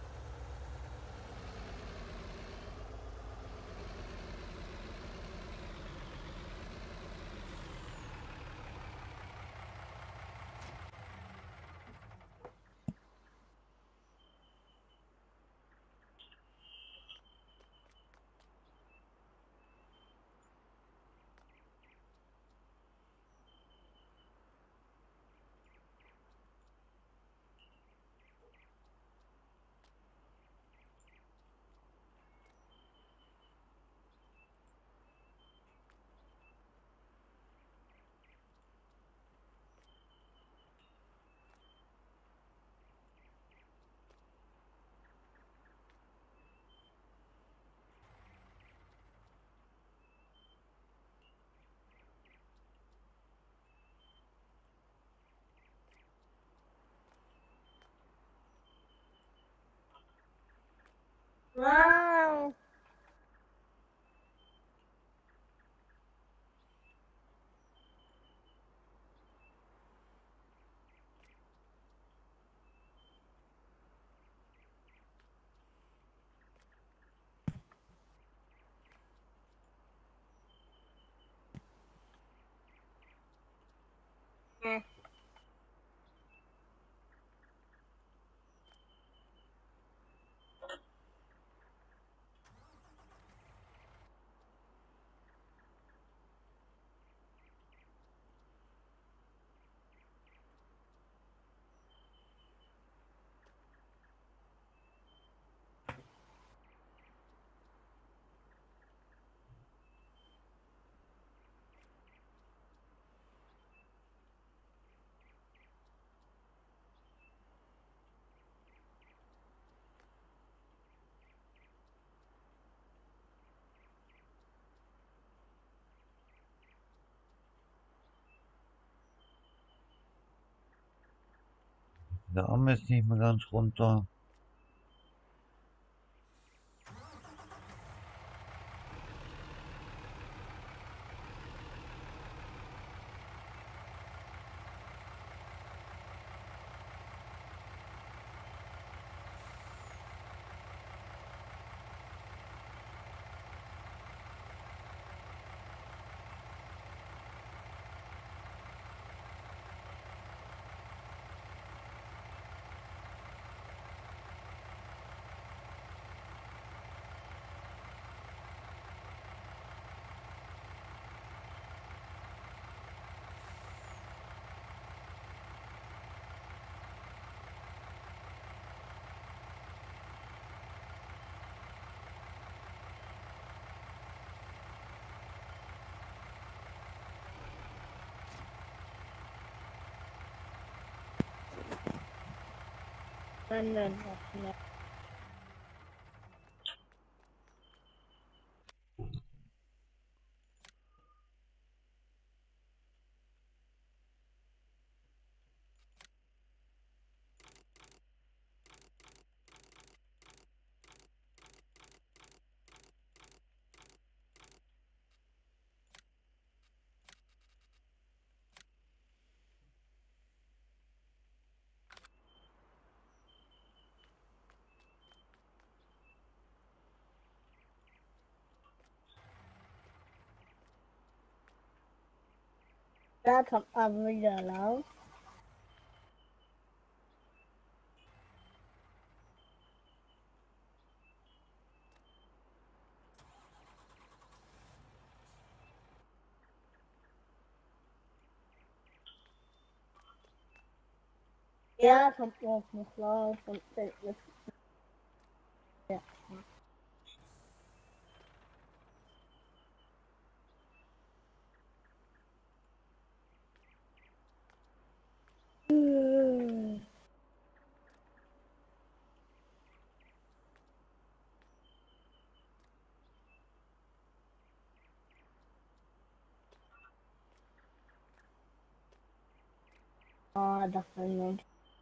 Wow! Äh. Der Arm ist nicht mehr ganz runter. Nein, nein, nein, nein. Da kommt man wieder raus. Ja, kommt auch noch raus und fällt mit. Ja. Äh. Ah, das war nicht.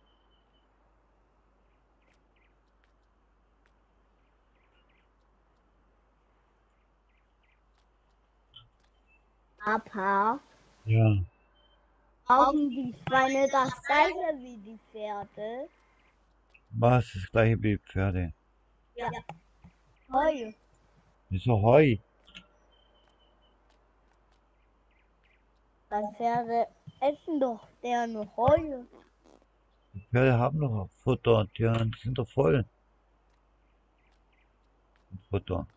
Papa, Ja, brauchen die Schweine das gleiche wie die Pferde? was das gleiche wie Pferde. Ja. Heu. Wieso Heu? Weil Pferde essen doch gerne Heu. Die Pferde haben noch Futter, die die sind doch voll mit Futter.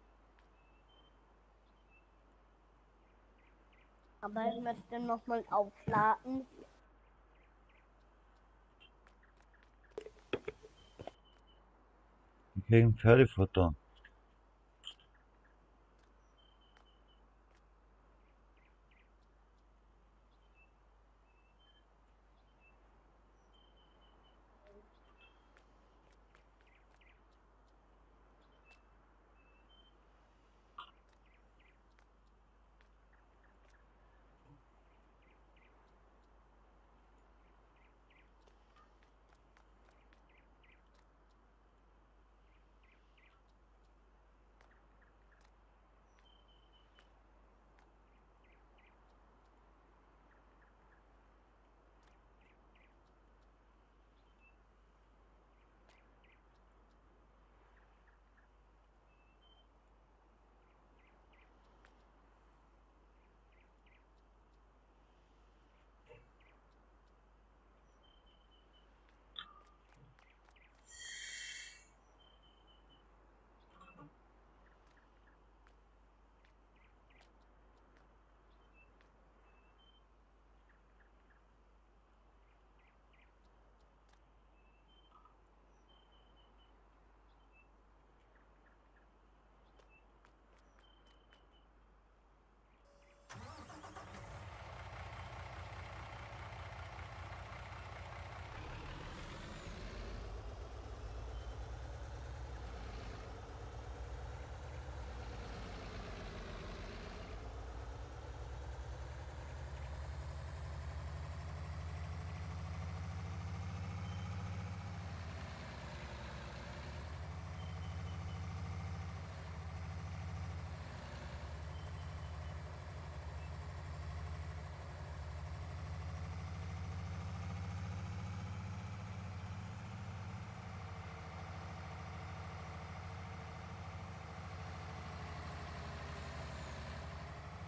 Aber ich möchte nochmal aufladen. Die kriegen Pferdefutter.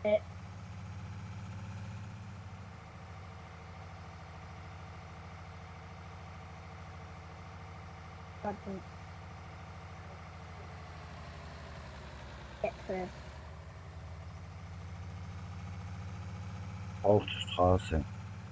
Äh. Warte. Jetzt. Auf der Straße.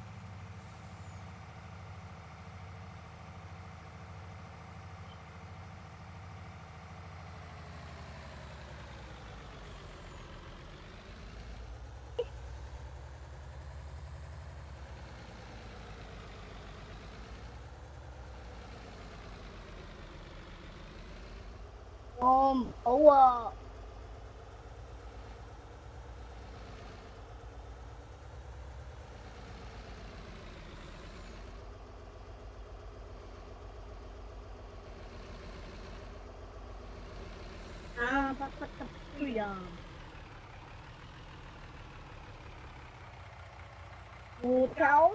Um, aua. Ah, was hat du ja? Gut aus.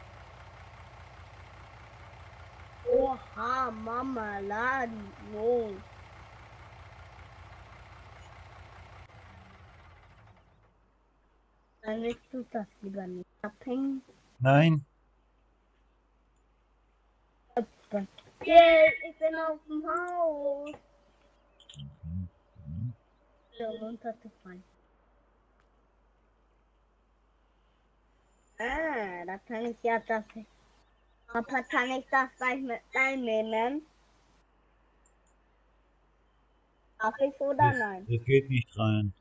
Oha, Mama, Laden, no. Dann willst du das lieber nicht abhängen. Nein. Yeah, ich bin auf dem Haus. So, runterzufallen. Ah, da kann ich ja das. Papa, kann ich das gleich mit reinnehmen? Darf ich oder Das, nein? das geht nicht rein.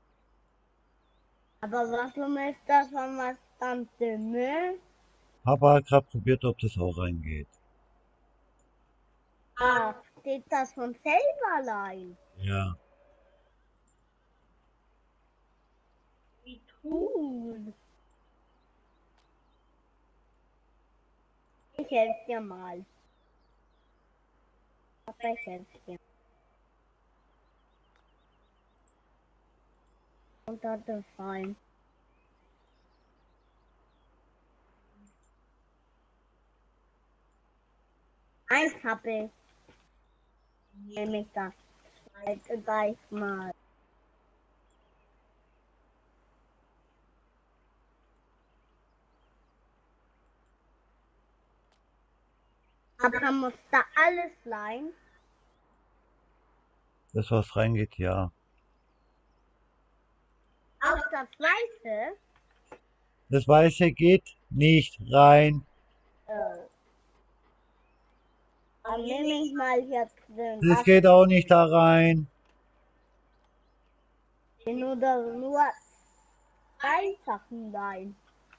Aber warum ist das von was verdammte Müll? Papa hat gerade probiert, ob das auch reingeht. Ah, steht das von selber allein? Ja. Wie cool. Ich helfe dir mal. Papa, ich helfe dir. Runtergefallen. Eins habe ich. Nehme ich das zweite gleich mal. Aber muss da alles rein? Das, was reingeht, ja. Auch das Weiße? Das Weiße geht nicht rein. Äh. Dann nehme ich mal hier drin. Das geht auch nicht da rein. Nur, nur drei Sachen rein.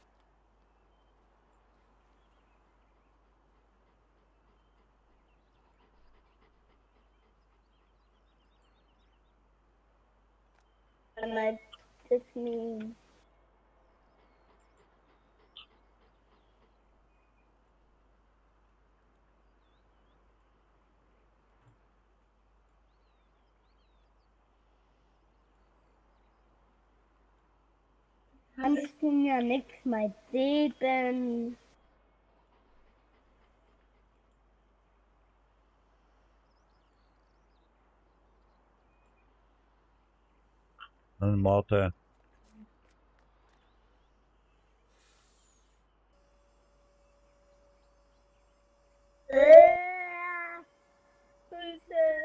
Dann das nehmen. Kannst du mir nichts mal geben? Dann Martha. Äh, Hilfe.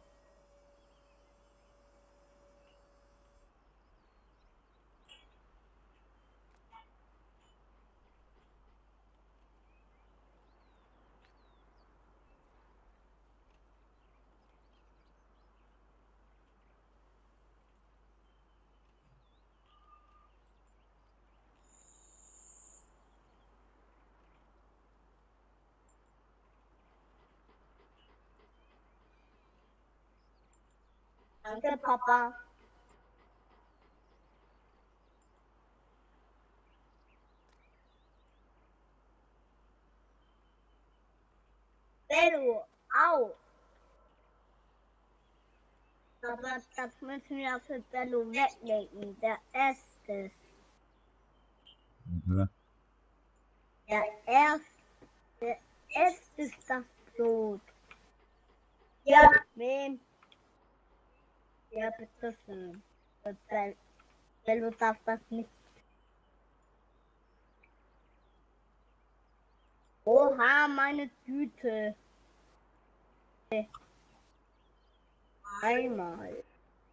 Danke, Papa. Bello, auf. Aber das müssen wir für Bello weglegen. Der erste. Mhm. Der erste. Der erste ist das Brot. Ja, wem? Ja, bitte schön. Für Bello. Weil du darfst das nicht. Oha, meine Tüte. Einmal.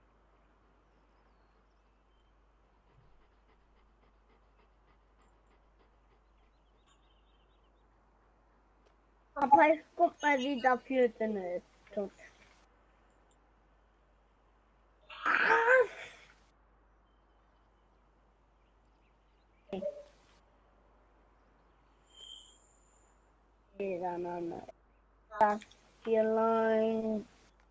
Aber ich guck mal, wie dafür drin ist. Tut. Okay, dann, dann, das hier rein.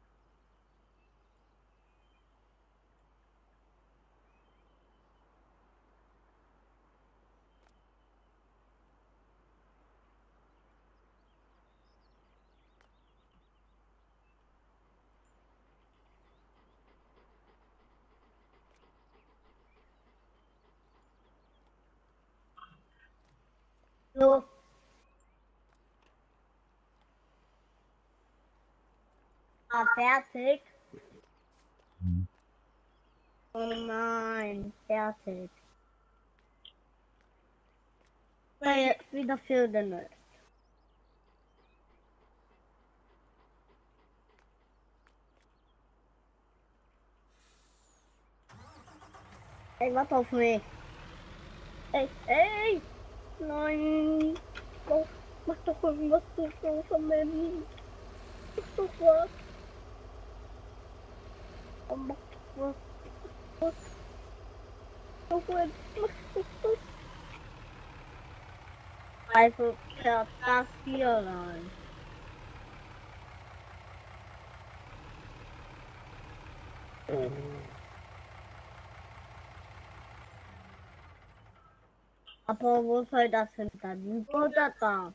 So. Ah, fertig. Hm. Oh nein, fertig. Weil jetzt wieder für den ist. Ey, warte auf mich. Ey, ey! Nein! Mach, mach doch irgendwas, du doofer Mensch. Mach doch was. Oh, mach doch was. Was? Doch was. Mach doch was. Also, fährt das hier rein. Aber wo soll das hin? Da drüber oder da?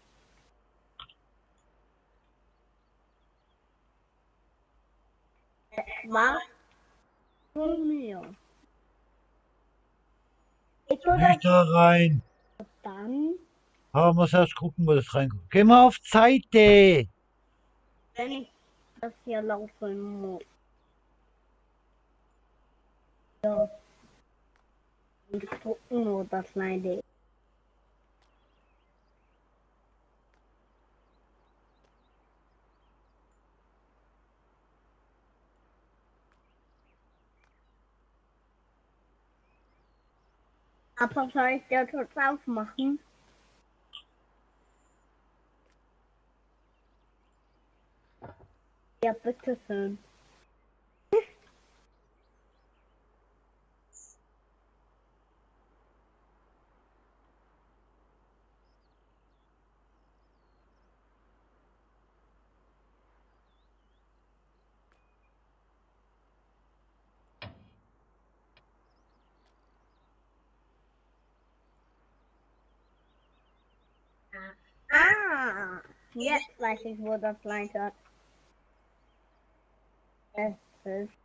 Was? Von mir. Ich tue das Nicht da rein. dann, Aber muss erst gucken, wo das reinkommt. Geh mal auf Seite. wenn ich das hier laufen muss. Ja. Und gucken, wo das schneide ich. Aber soll ich dir kurz aufmachen? Ja, bitte schön. Ah, jetzt weiß ich, wo das Line hat. Es ist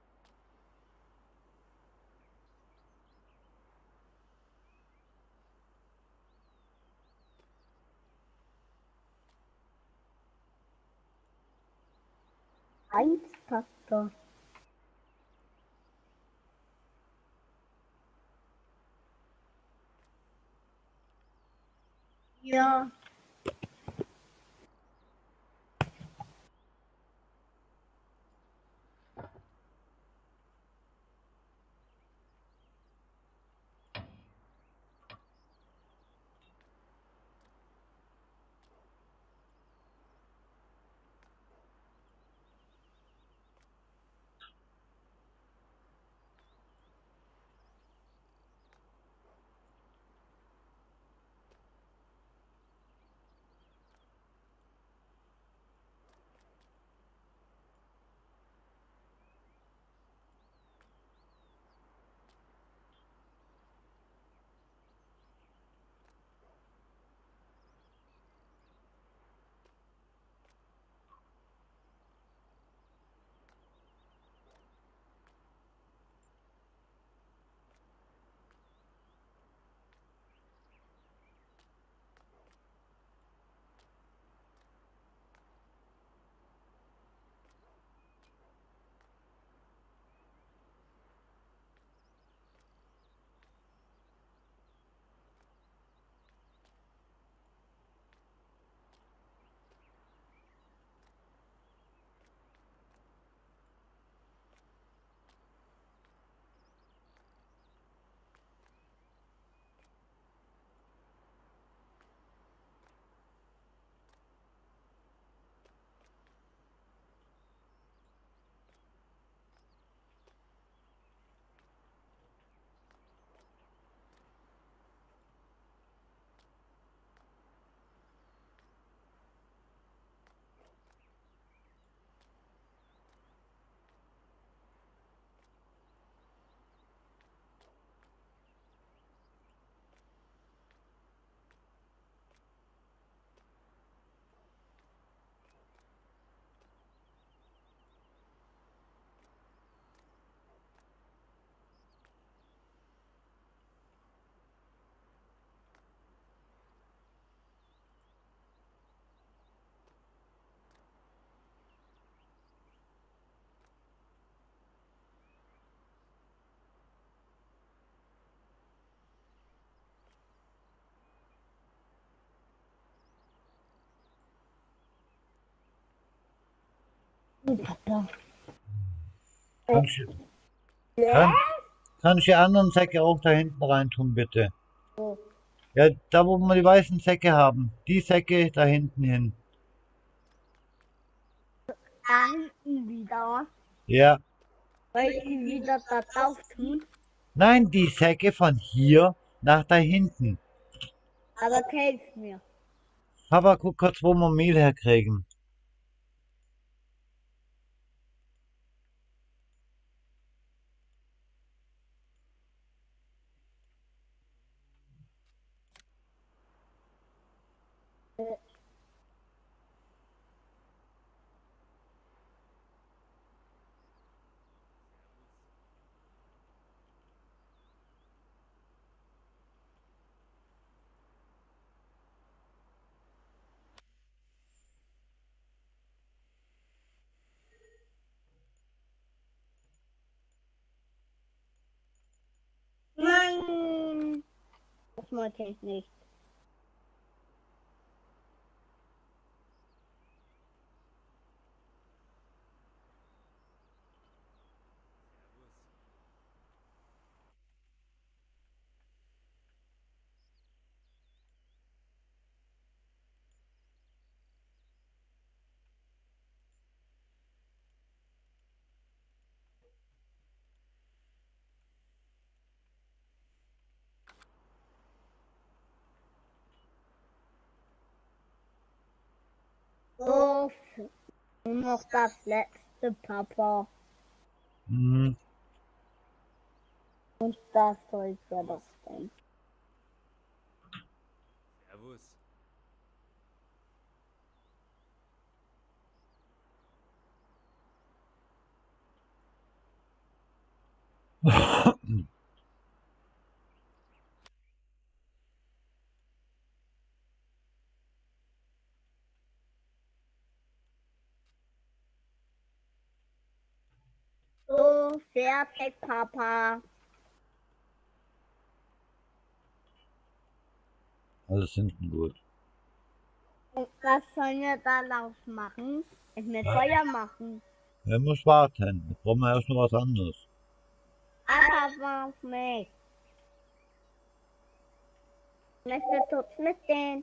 eins Taste. Ja. Papa. Kannst, du- Ja? kann, kannst du die anderen Säcke auch da hinten rein tun, bitte? So, Ja, da wo wir die weißen Säcke haben. Die Säcke da hinten hin. da hinten wieder. Ja. Soll ich die wieder da drauf tun? Nein, die Säcke von hier nach da hinten. Aber hilf mir. Papa, guck kurz, wo wir Mehl herkriegen. Nein! Das wollte ich nicht. So, nur noch das letzte, Papa. Hm. Und das soll ich ja doch sein. Servus. So, fertig, Papa. Alles hinten gut. Und was sollen wir daraus machen? Ich mit Feuer machen. Wir müssen warten. Jetzt brauchen wir erst noch was anderes. Aber was nicht. Möchte tut's mit denen.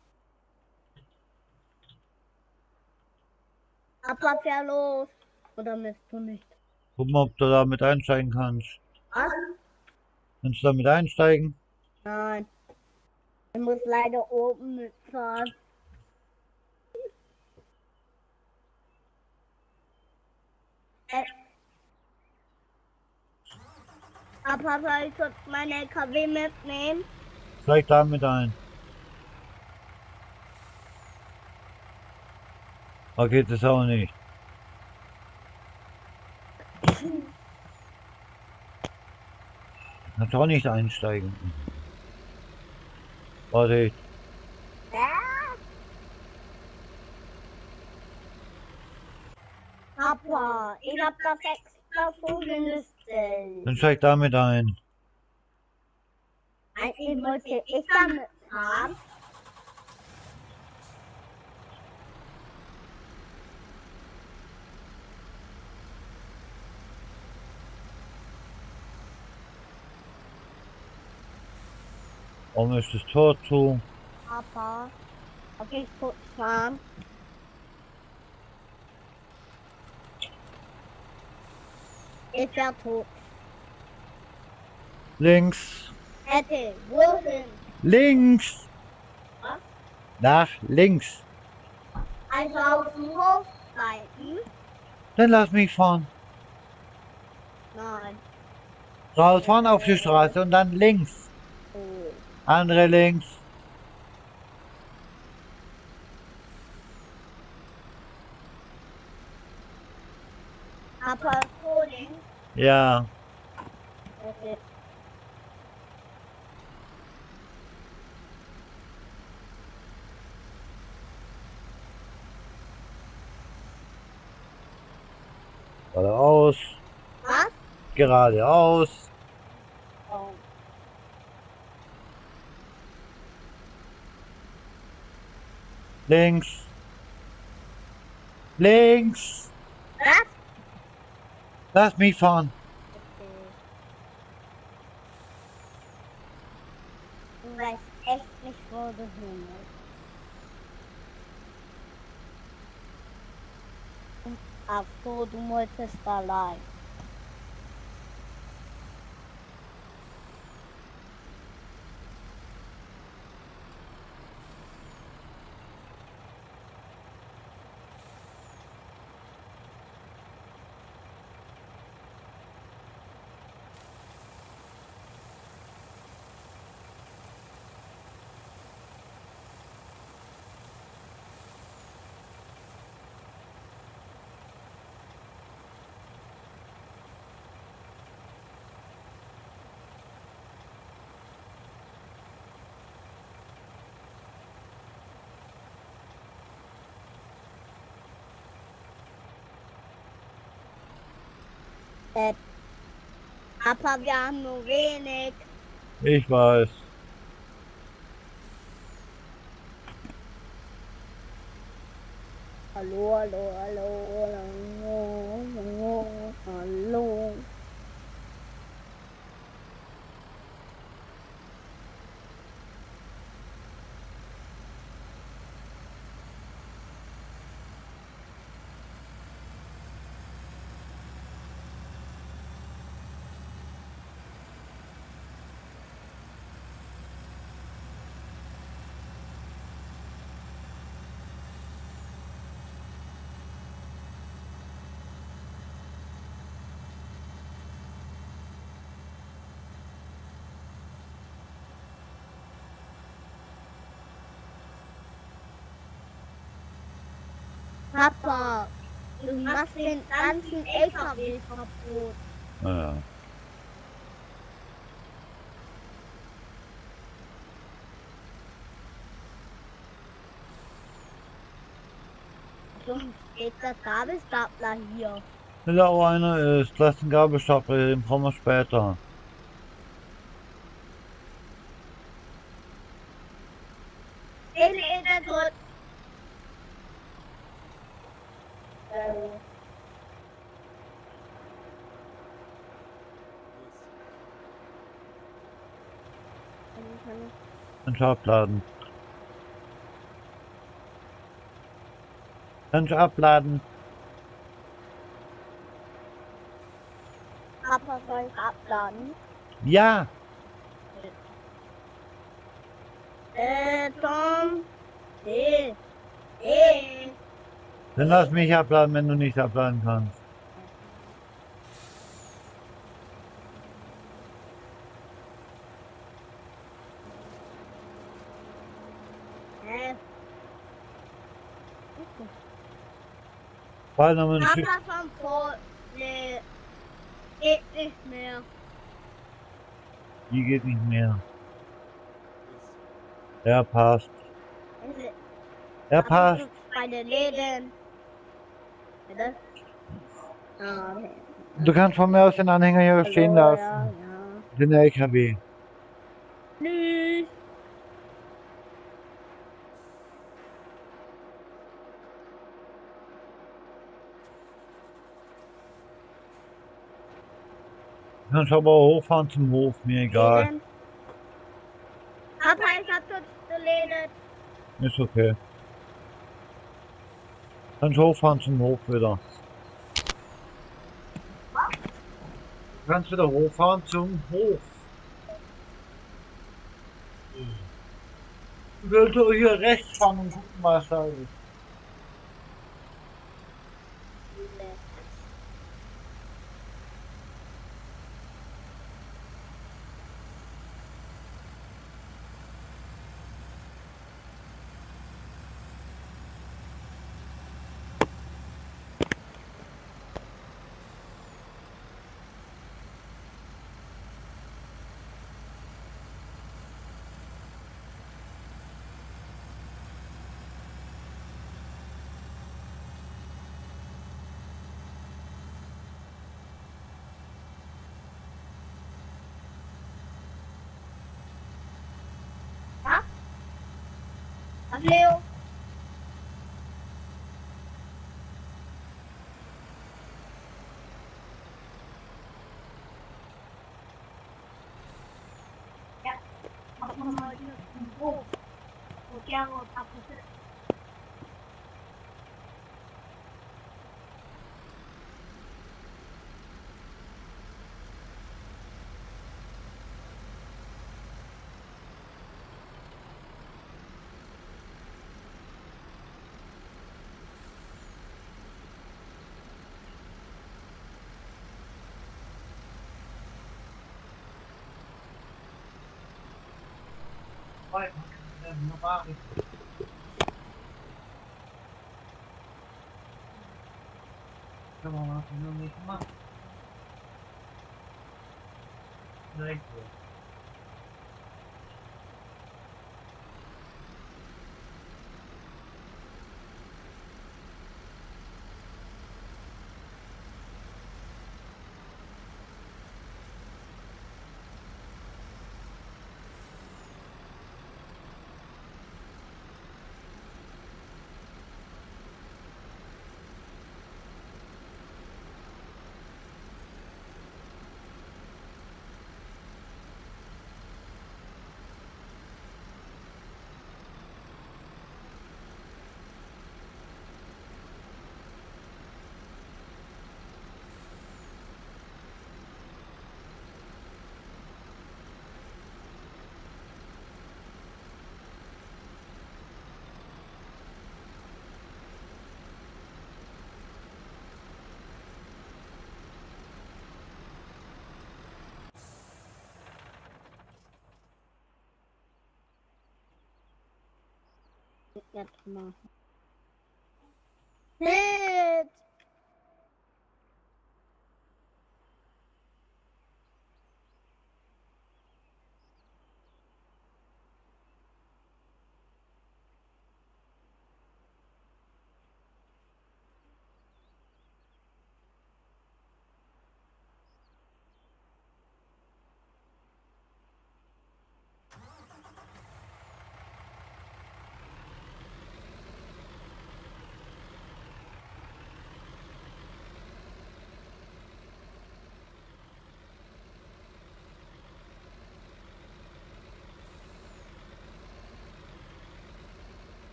Papa, fahr los. Oder misst du nicht? Guck mal, ob du da mit einsteigen kannst. Was? Kannst du da mit einsteigen? Nein. Ich muss leider oben mitfahren. Äh. Papa, soll ich jetzt meinen L K W mitnehmen? Steig da mit ein. Da geht es auch nicht. Kannst auch nicht einsteigen. Warte, Papa, ich hab das extra so gelistet. dann steig da mit ein. Eigentlich wollte ich damit fahren. Warum ist das Tor zu? Papa, okay, ich kurz fahren. Ich wär tot. Links. Hätte, wohin? Links. Was? Nach links. Also auf dem Hof bleiben? Dann lass mich fahren. Nein. Rausfahren auf die Straße und dann links. Oh. Andere links. Papa, Frühling. Ja. Okay. Geradeaus. Was? Geradeaus. Oh. Links. Links. Was? Lass mich fahren. Okay. Du weißt echt nicht, wo du hin musst. Ach so, du wolltest allein. Äh, Papa, wir haben nur wenig. Ich weiß. Hallo, hallo, hallo, hallo, hallo, hallo. Papa, du machst den ganzen L K W kaputt. Naja. So steht der Gabelstapler hier. Wenn da auch einer ist, lass den Gabelstapler, den brauchen wir später. In der Grund. Ähm. Kannst du abladen. Kannst du abladen. Papa soll ich abladen. Ja. Äh, Tom. Nee. Nee. Dann lass mich abladen, wenn du nicht abladen kannst. Hä? Weil noch ein Stück. Papa von vor. Nee. Geht nicht mehr. Die geht nicht mehr. Ja, passt. Also, Ja, Papa passt. sitzt bei den Läden. Bitte? Ah, okay. Du kannst von mir aus den Anhänger hier Hallo, stehen ja, lassen. ja. Den L K W. Tschüss. Du kannst aber hochfahren zum Hof, mir egal. Läden. Papa, ich hab dort geredet. Ist okay. Kannst hochfahren zum Hof wieder. Du kannst wieder hochfahren zum Hof. Du willst doch hier rechts fahren und gucken, was da ist. Ach, Leo. kommen heute zum Hof. Und gerne und ab und zu. Kann man mal nur nicht machen. Nein. Jetzt mal. Hit!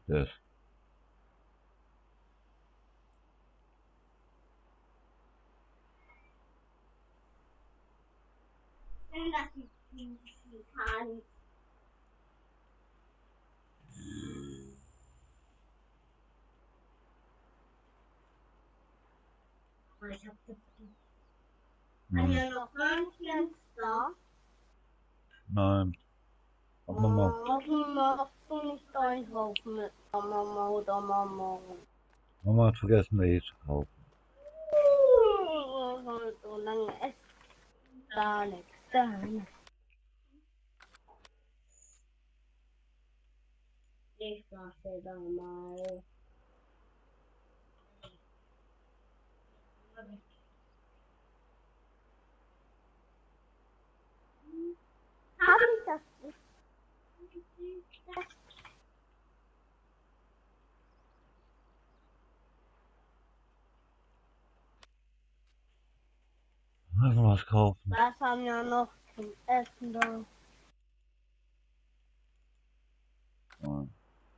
Das. Wenn das nicht kann. Ich hab das. Haben wir noch Hörnchen da? Nein. Aber mal. Warum machst du nicht einkaufen mit der Mama oder Mama? Mama hat vergessen, welche zu kaufen. So lange ist da nichts da. Ich warte da mal. Hab ich das nicht? Müssen wir was kaufen. Das haben wir noch zum Essen da. Ja.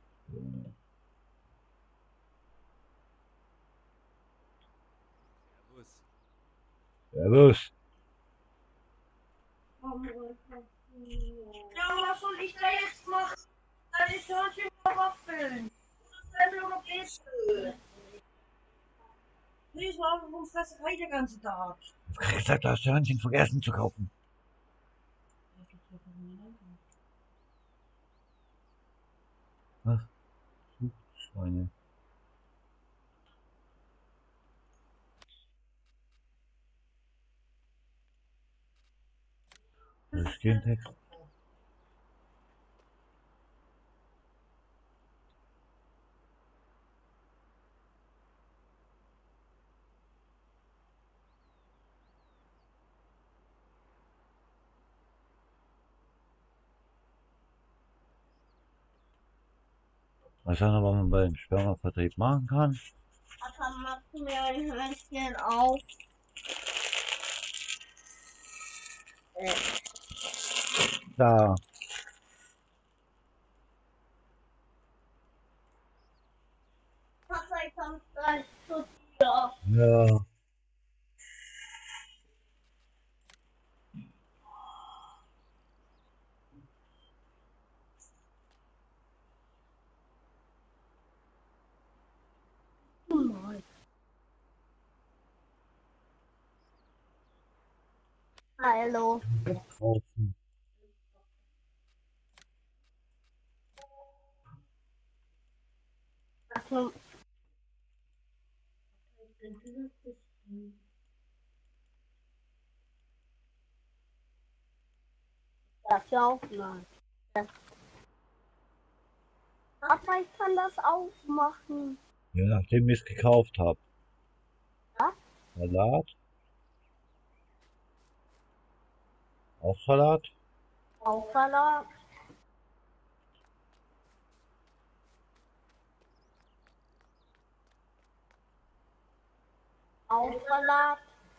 Servus. Servus. Ja, was soll ich da jetzt machen? Das ist Hörnchen oder Waffeln. Das ist eine oder Brezel. Nee, ich war um Fresserei der ganze Tag. Ich hab gesagt, du hast Hörnchen vergessen zu kaufen. Was? Schweine. Das ist kein Text. Mal schauen, was man bei dem Spermavertrieb machen kann. Papa, machst du mir ein Hörnchen auf? Äh, Da. Papa, ich komm gleich zu dir. Ja. Mal. Hallo. Kaufen. Ach, nun. Das ja auch mal. Papa, ich kann das aufmachen. Je nachdem, wie ich es gekauft habe. Was? Salat. Auch Salat. Auf Salat. Auf Salat.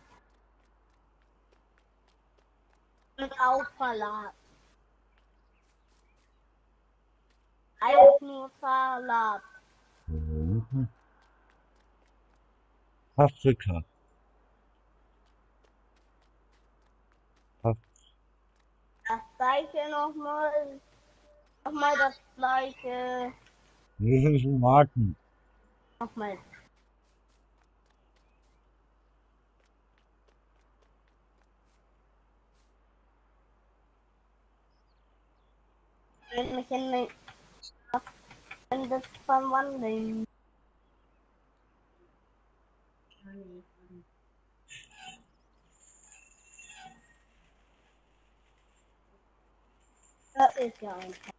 Und auf Salat. Einfach nur Salat. Mhm. Paprika. Pap Das gleiche nochmal. Nochmal das gleiche. Wie viele Tomaten? Nochmal. Wenn mich in den in das verwandeln. Das ist ja einfach.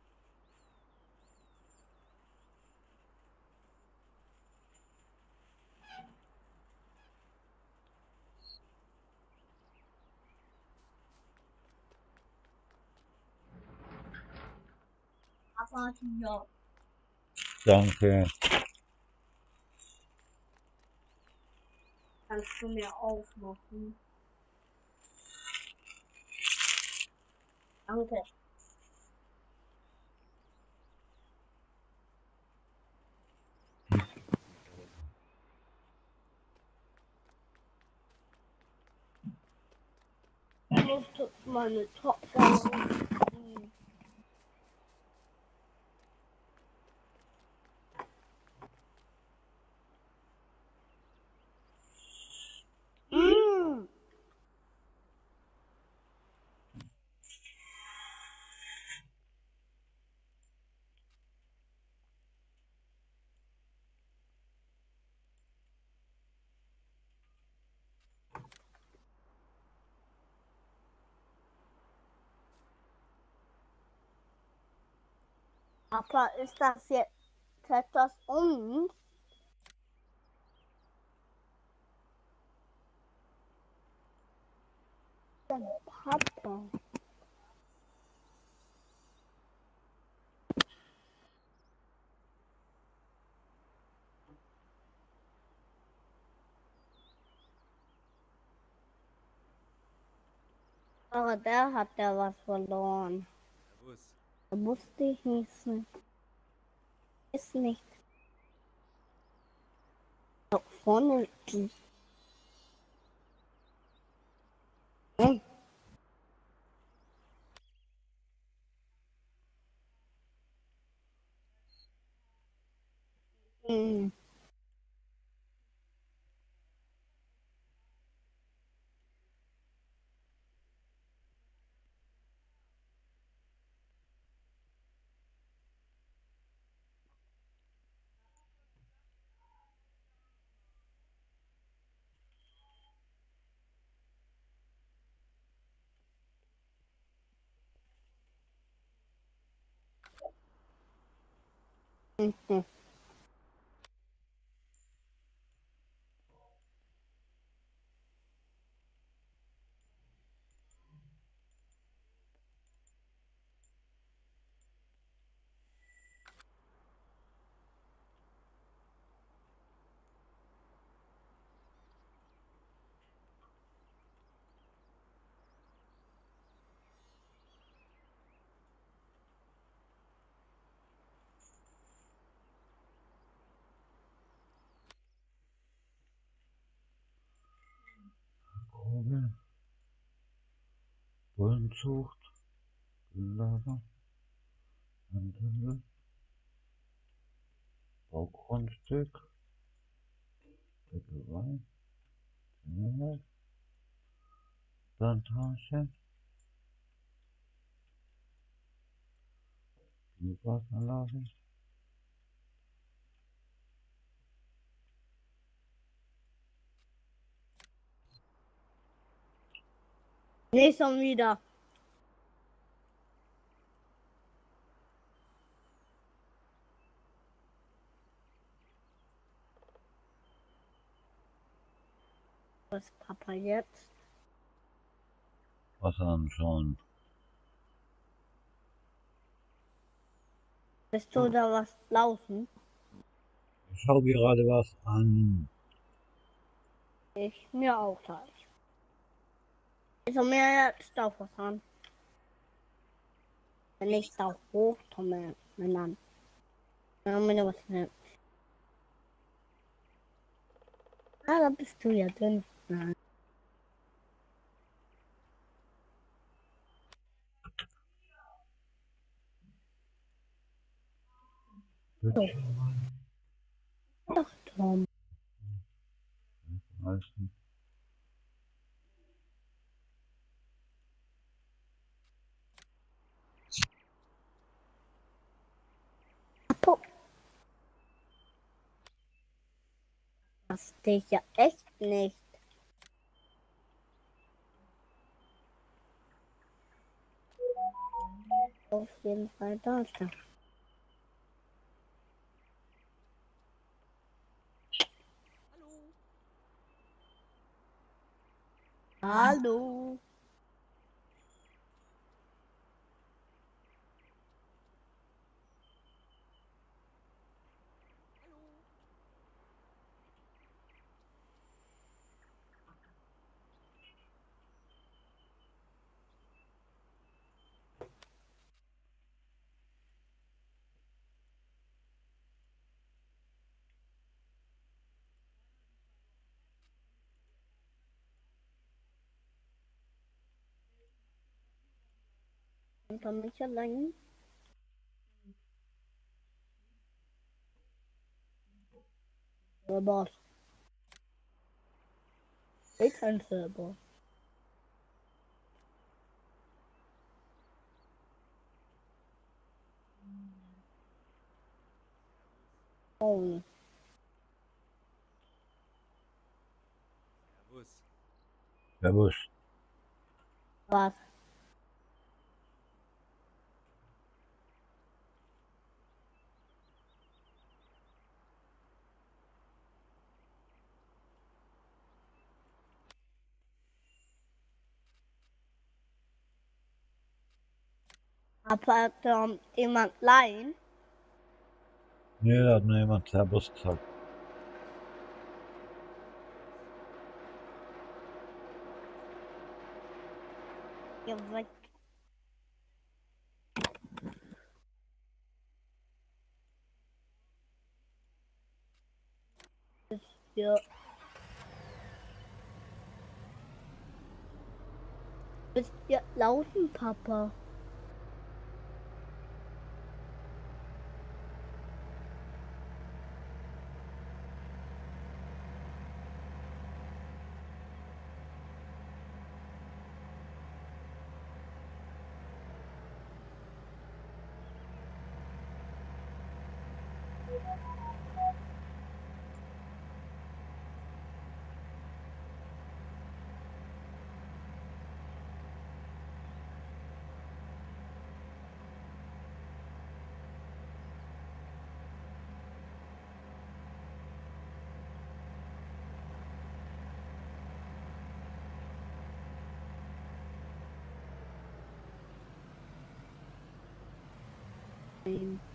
Aber ja. Danke. Kannst du mir aufmachen? Danke. musste meine Tochter. Mm. Papa, ist das jetzt etwas uns? Papa. Aber der hat ja was verloren. Servus. Da wusste ich nicht. Ist nicht. Da vorne. Hm. Hm. Hm. Probe, Bullenzucht, Lager, Handel, Baugrundstück, Bäckerei, Zimmerwerk, Plantage, Biogasanlage, Nicht schon wieder. Was ist Papa jetzt? Wasser anschauen. Bist du da was laufen? Ich schau gerade was an. Ich mir auch gleich. Ich soll mir jetzt auch was an. Wenn ich da hochkomme, dann dann mir was nimmt. Ah, da bist du ja drin. Nein. Doch, Tom. Meisten. Apo. Das dich ja echt nicht. Auf jeden Fall da ist er. Hallo. Unter mich allein. Server. Ich ein Server. Oh, Servus. Servus. was? Aber ähm, jemand leihen? Nee, da hat nur jemand Servus gesagt. Ja, weg. Ja. Bist wir laufen, Papa? Nein.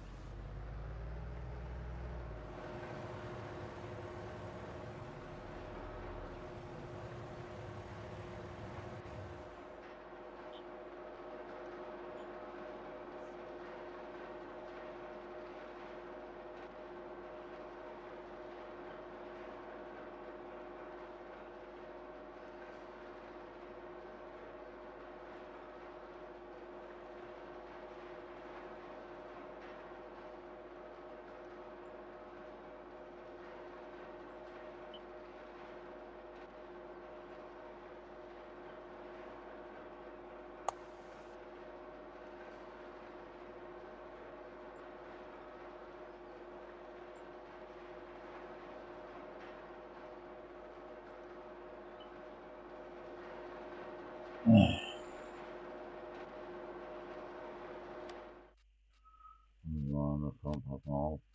So, das kommt, pass mal auf.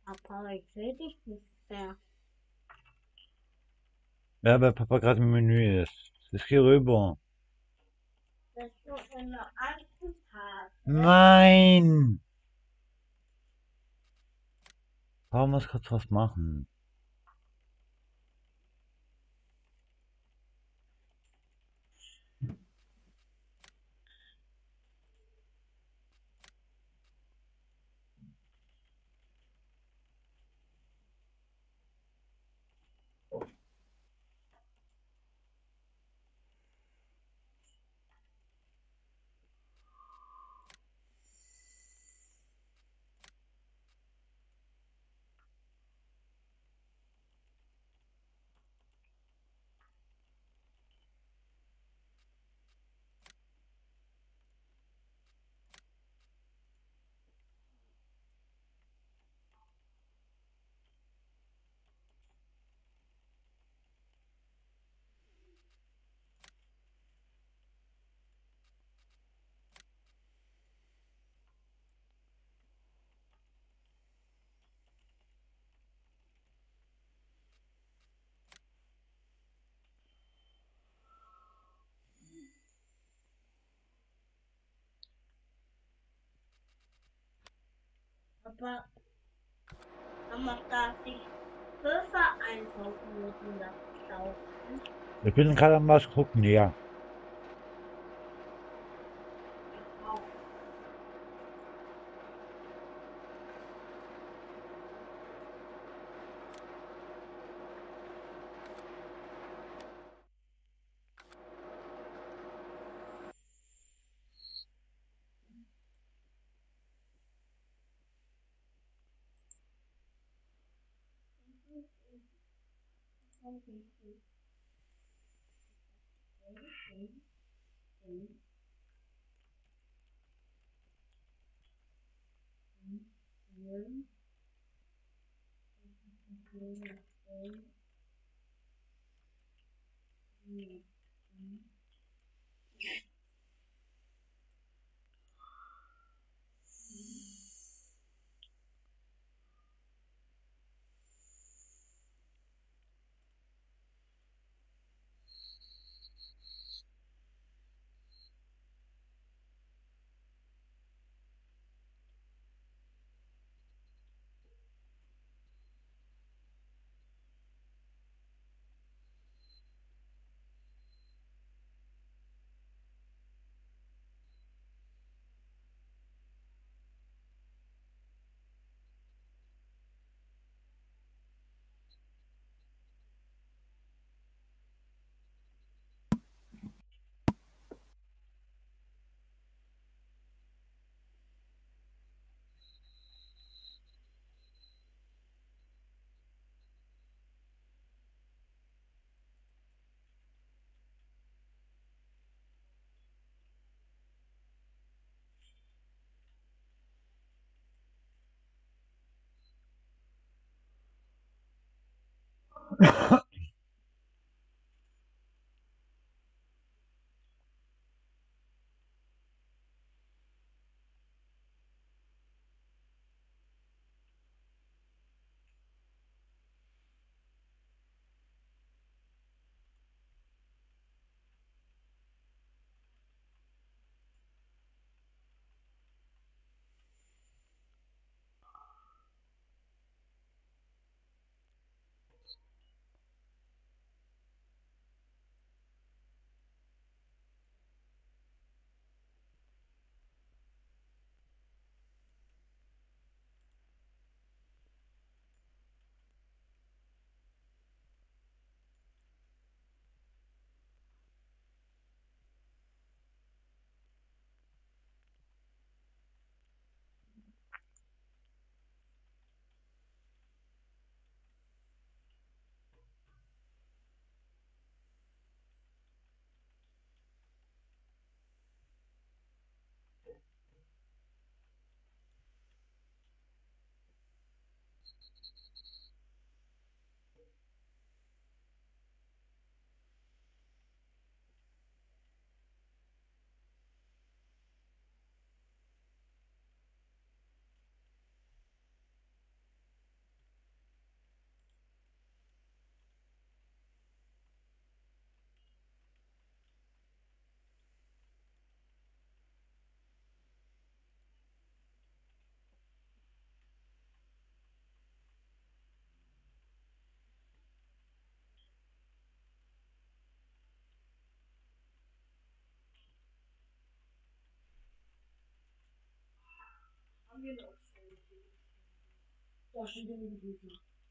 Papa, ich sehe dich nicht mehr. Ja, weil Papa gerade im Menü ist. Ich geh rüber. Das ist doch eine alte Tag. Nein! Papa muss kurz was machen. Papa, Mama darf ich Hilfe einkaufen mit mir kaufen. Ich bin gerade am was gucken, ja. Da steht genügend Bücher.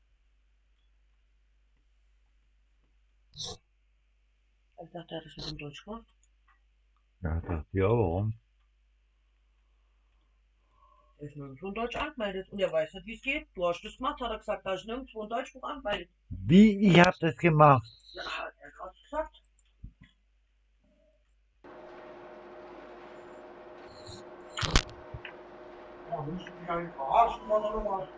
Ich dachte, er hat das mit dem Deutsch gemacht. Ja, dachte ich, ja, warum? Er ist nirgendwo in Deutsch angemeldet und er weiß nicht, wie es geht. Du hast das gemacht, hat er gesagt, da ist nirgendwo ein Deutschbuch angemeldet. Wie? Ich hab das gemacht. Ja, hat er gerade gesagt. Aber willst du mich eigentlich verarschen oder was?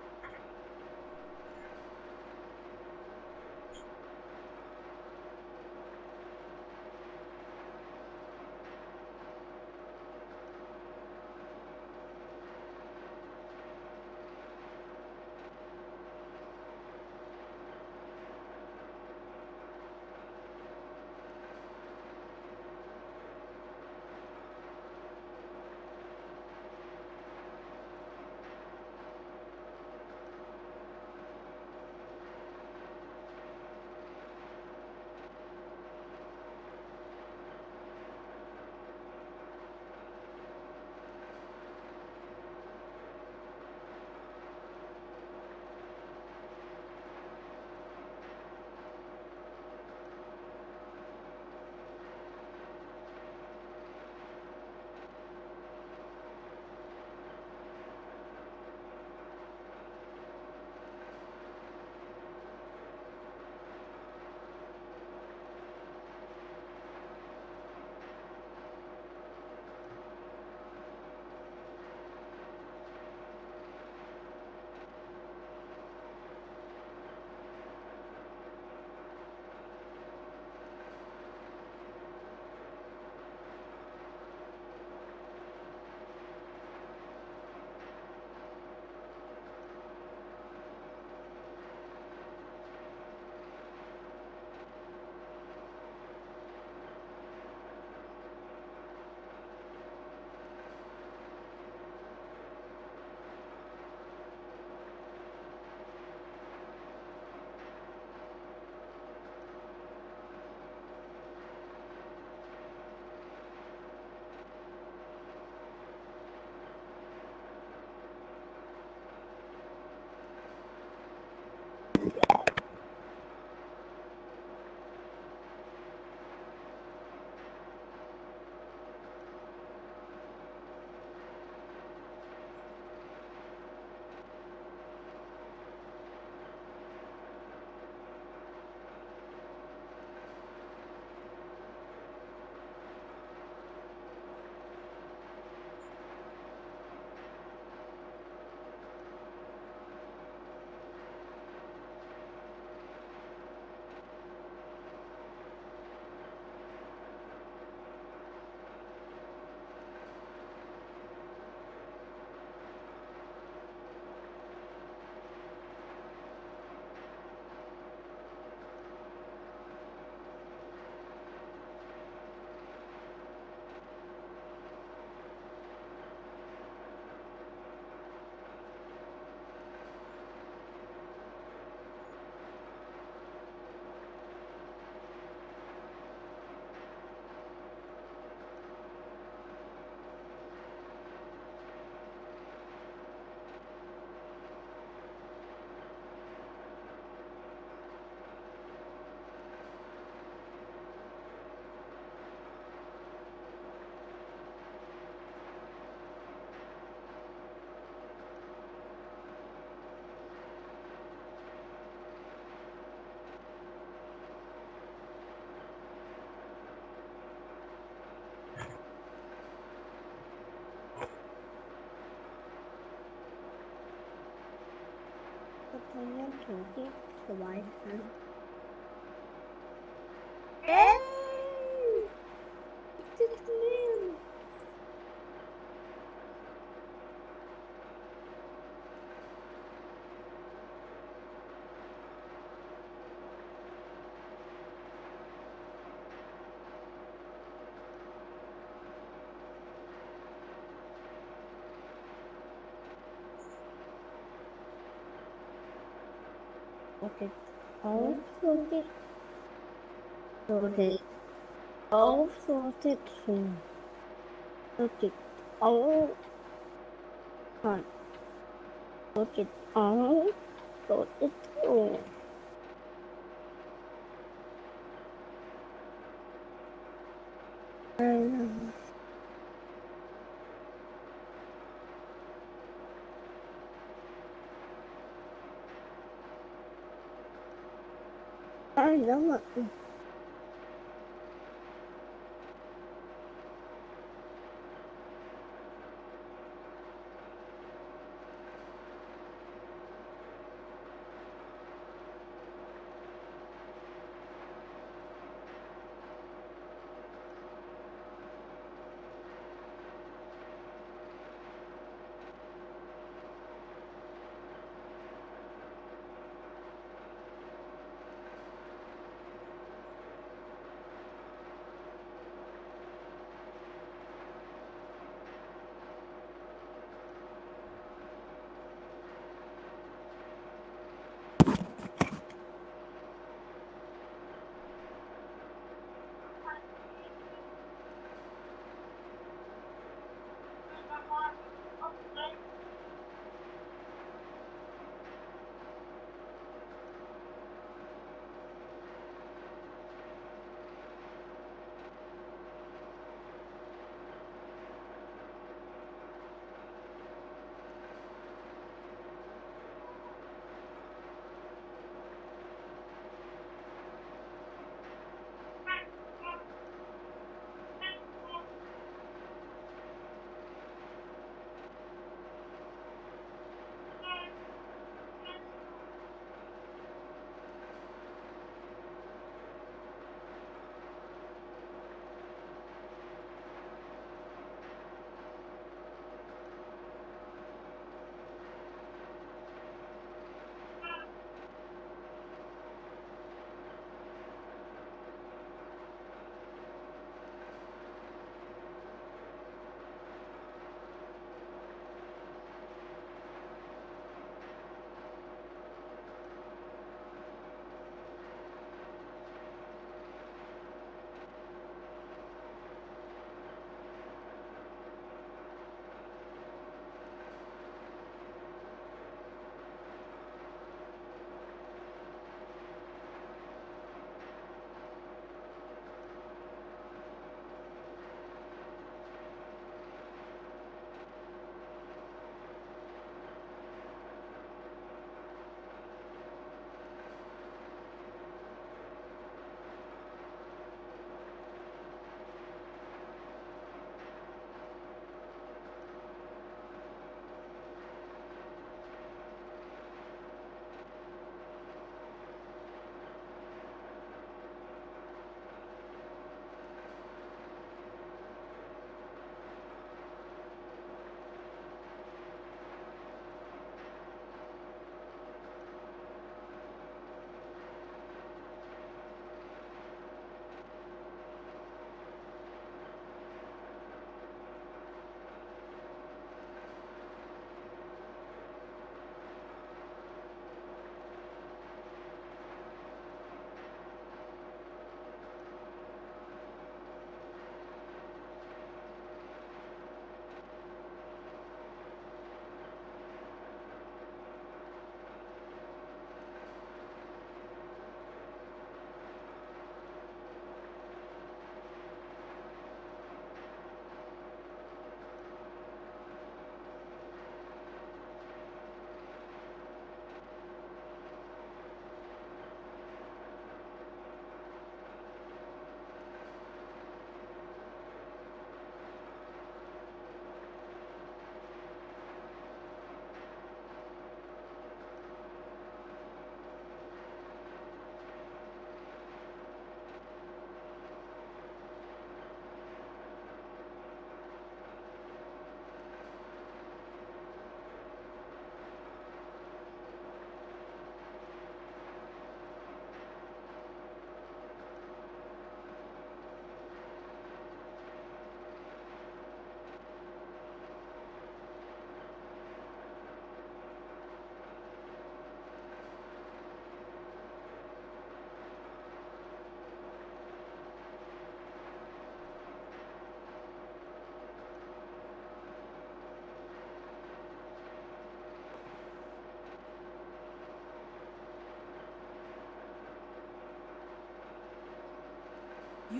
Reparieren tun sie zweiten. Ey! Das Leben. Okay. Auf, okay. Okay. Auf, okay. Okay. Auf. Nein. Tốt chết áo, tốt chết ổ. Ai là ai đó mà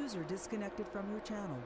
User disconnected from your channel.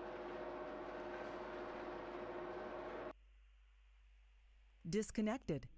Disconnected.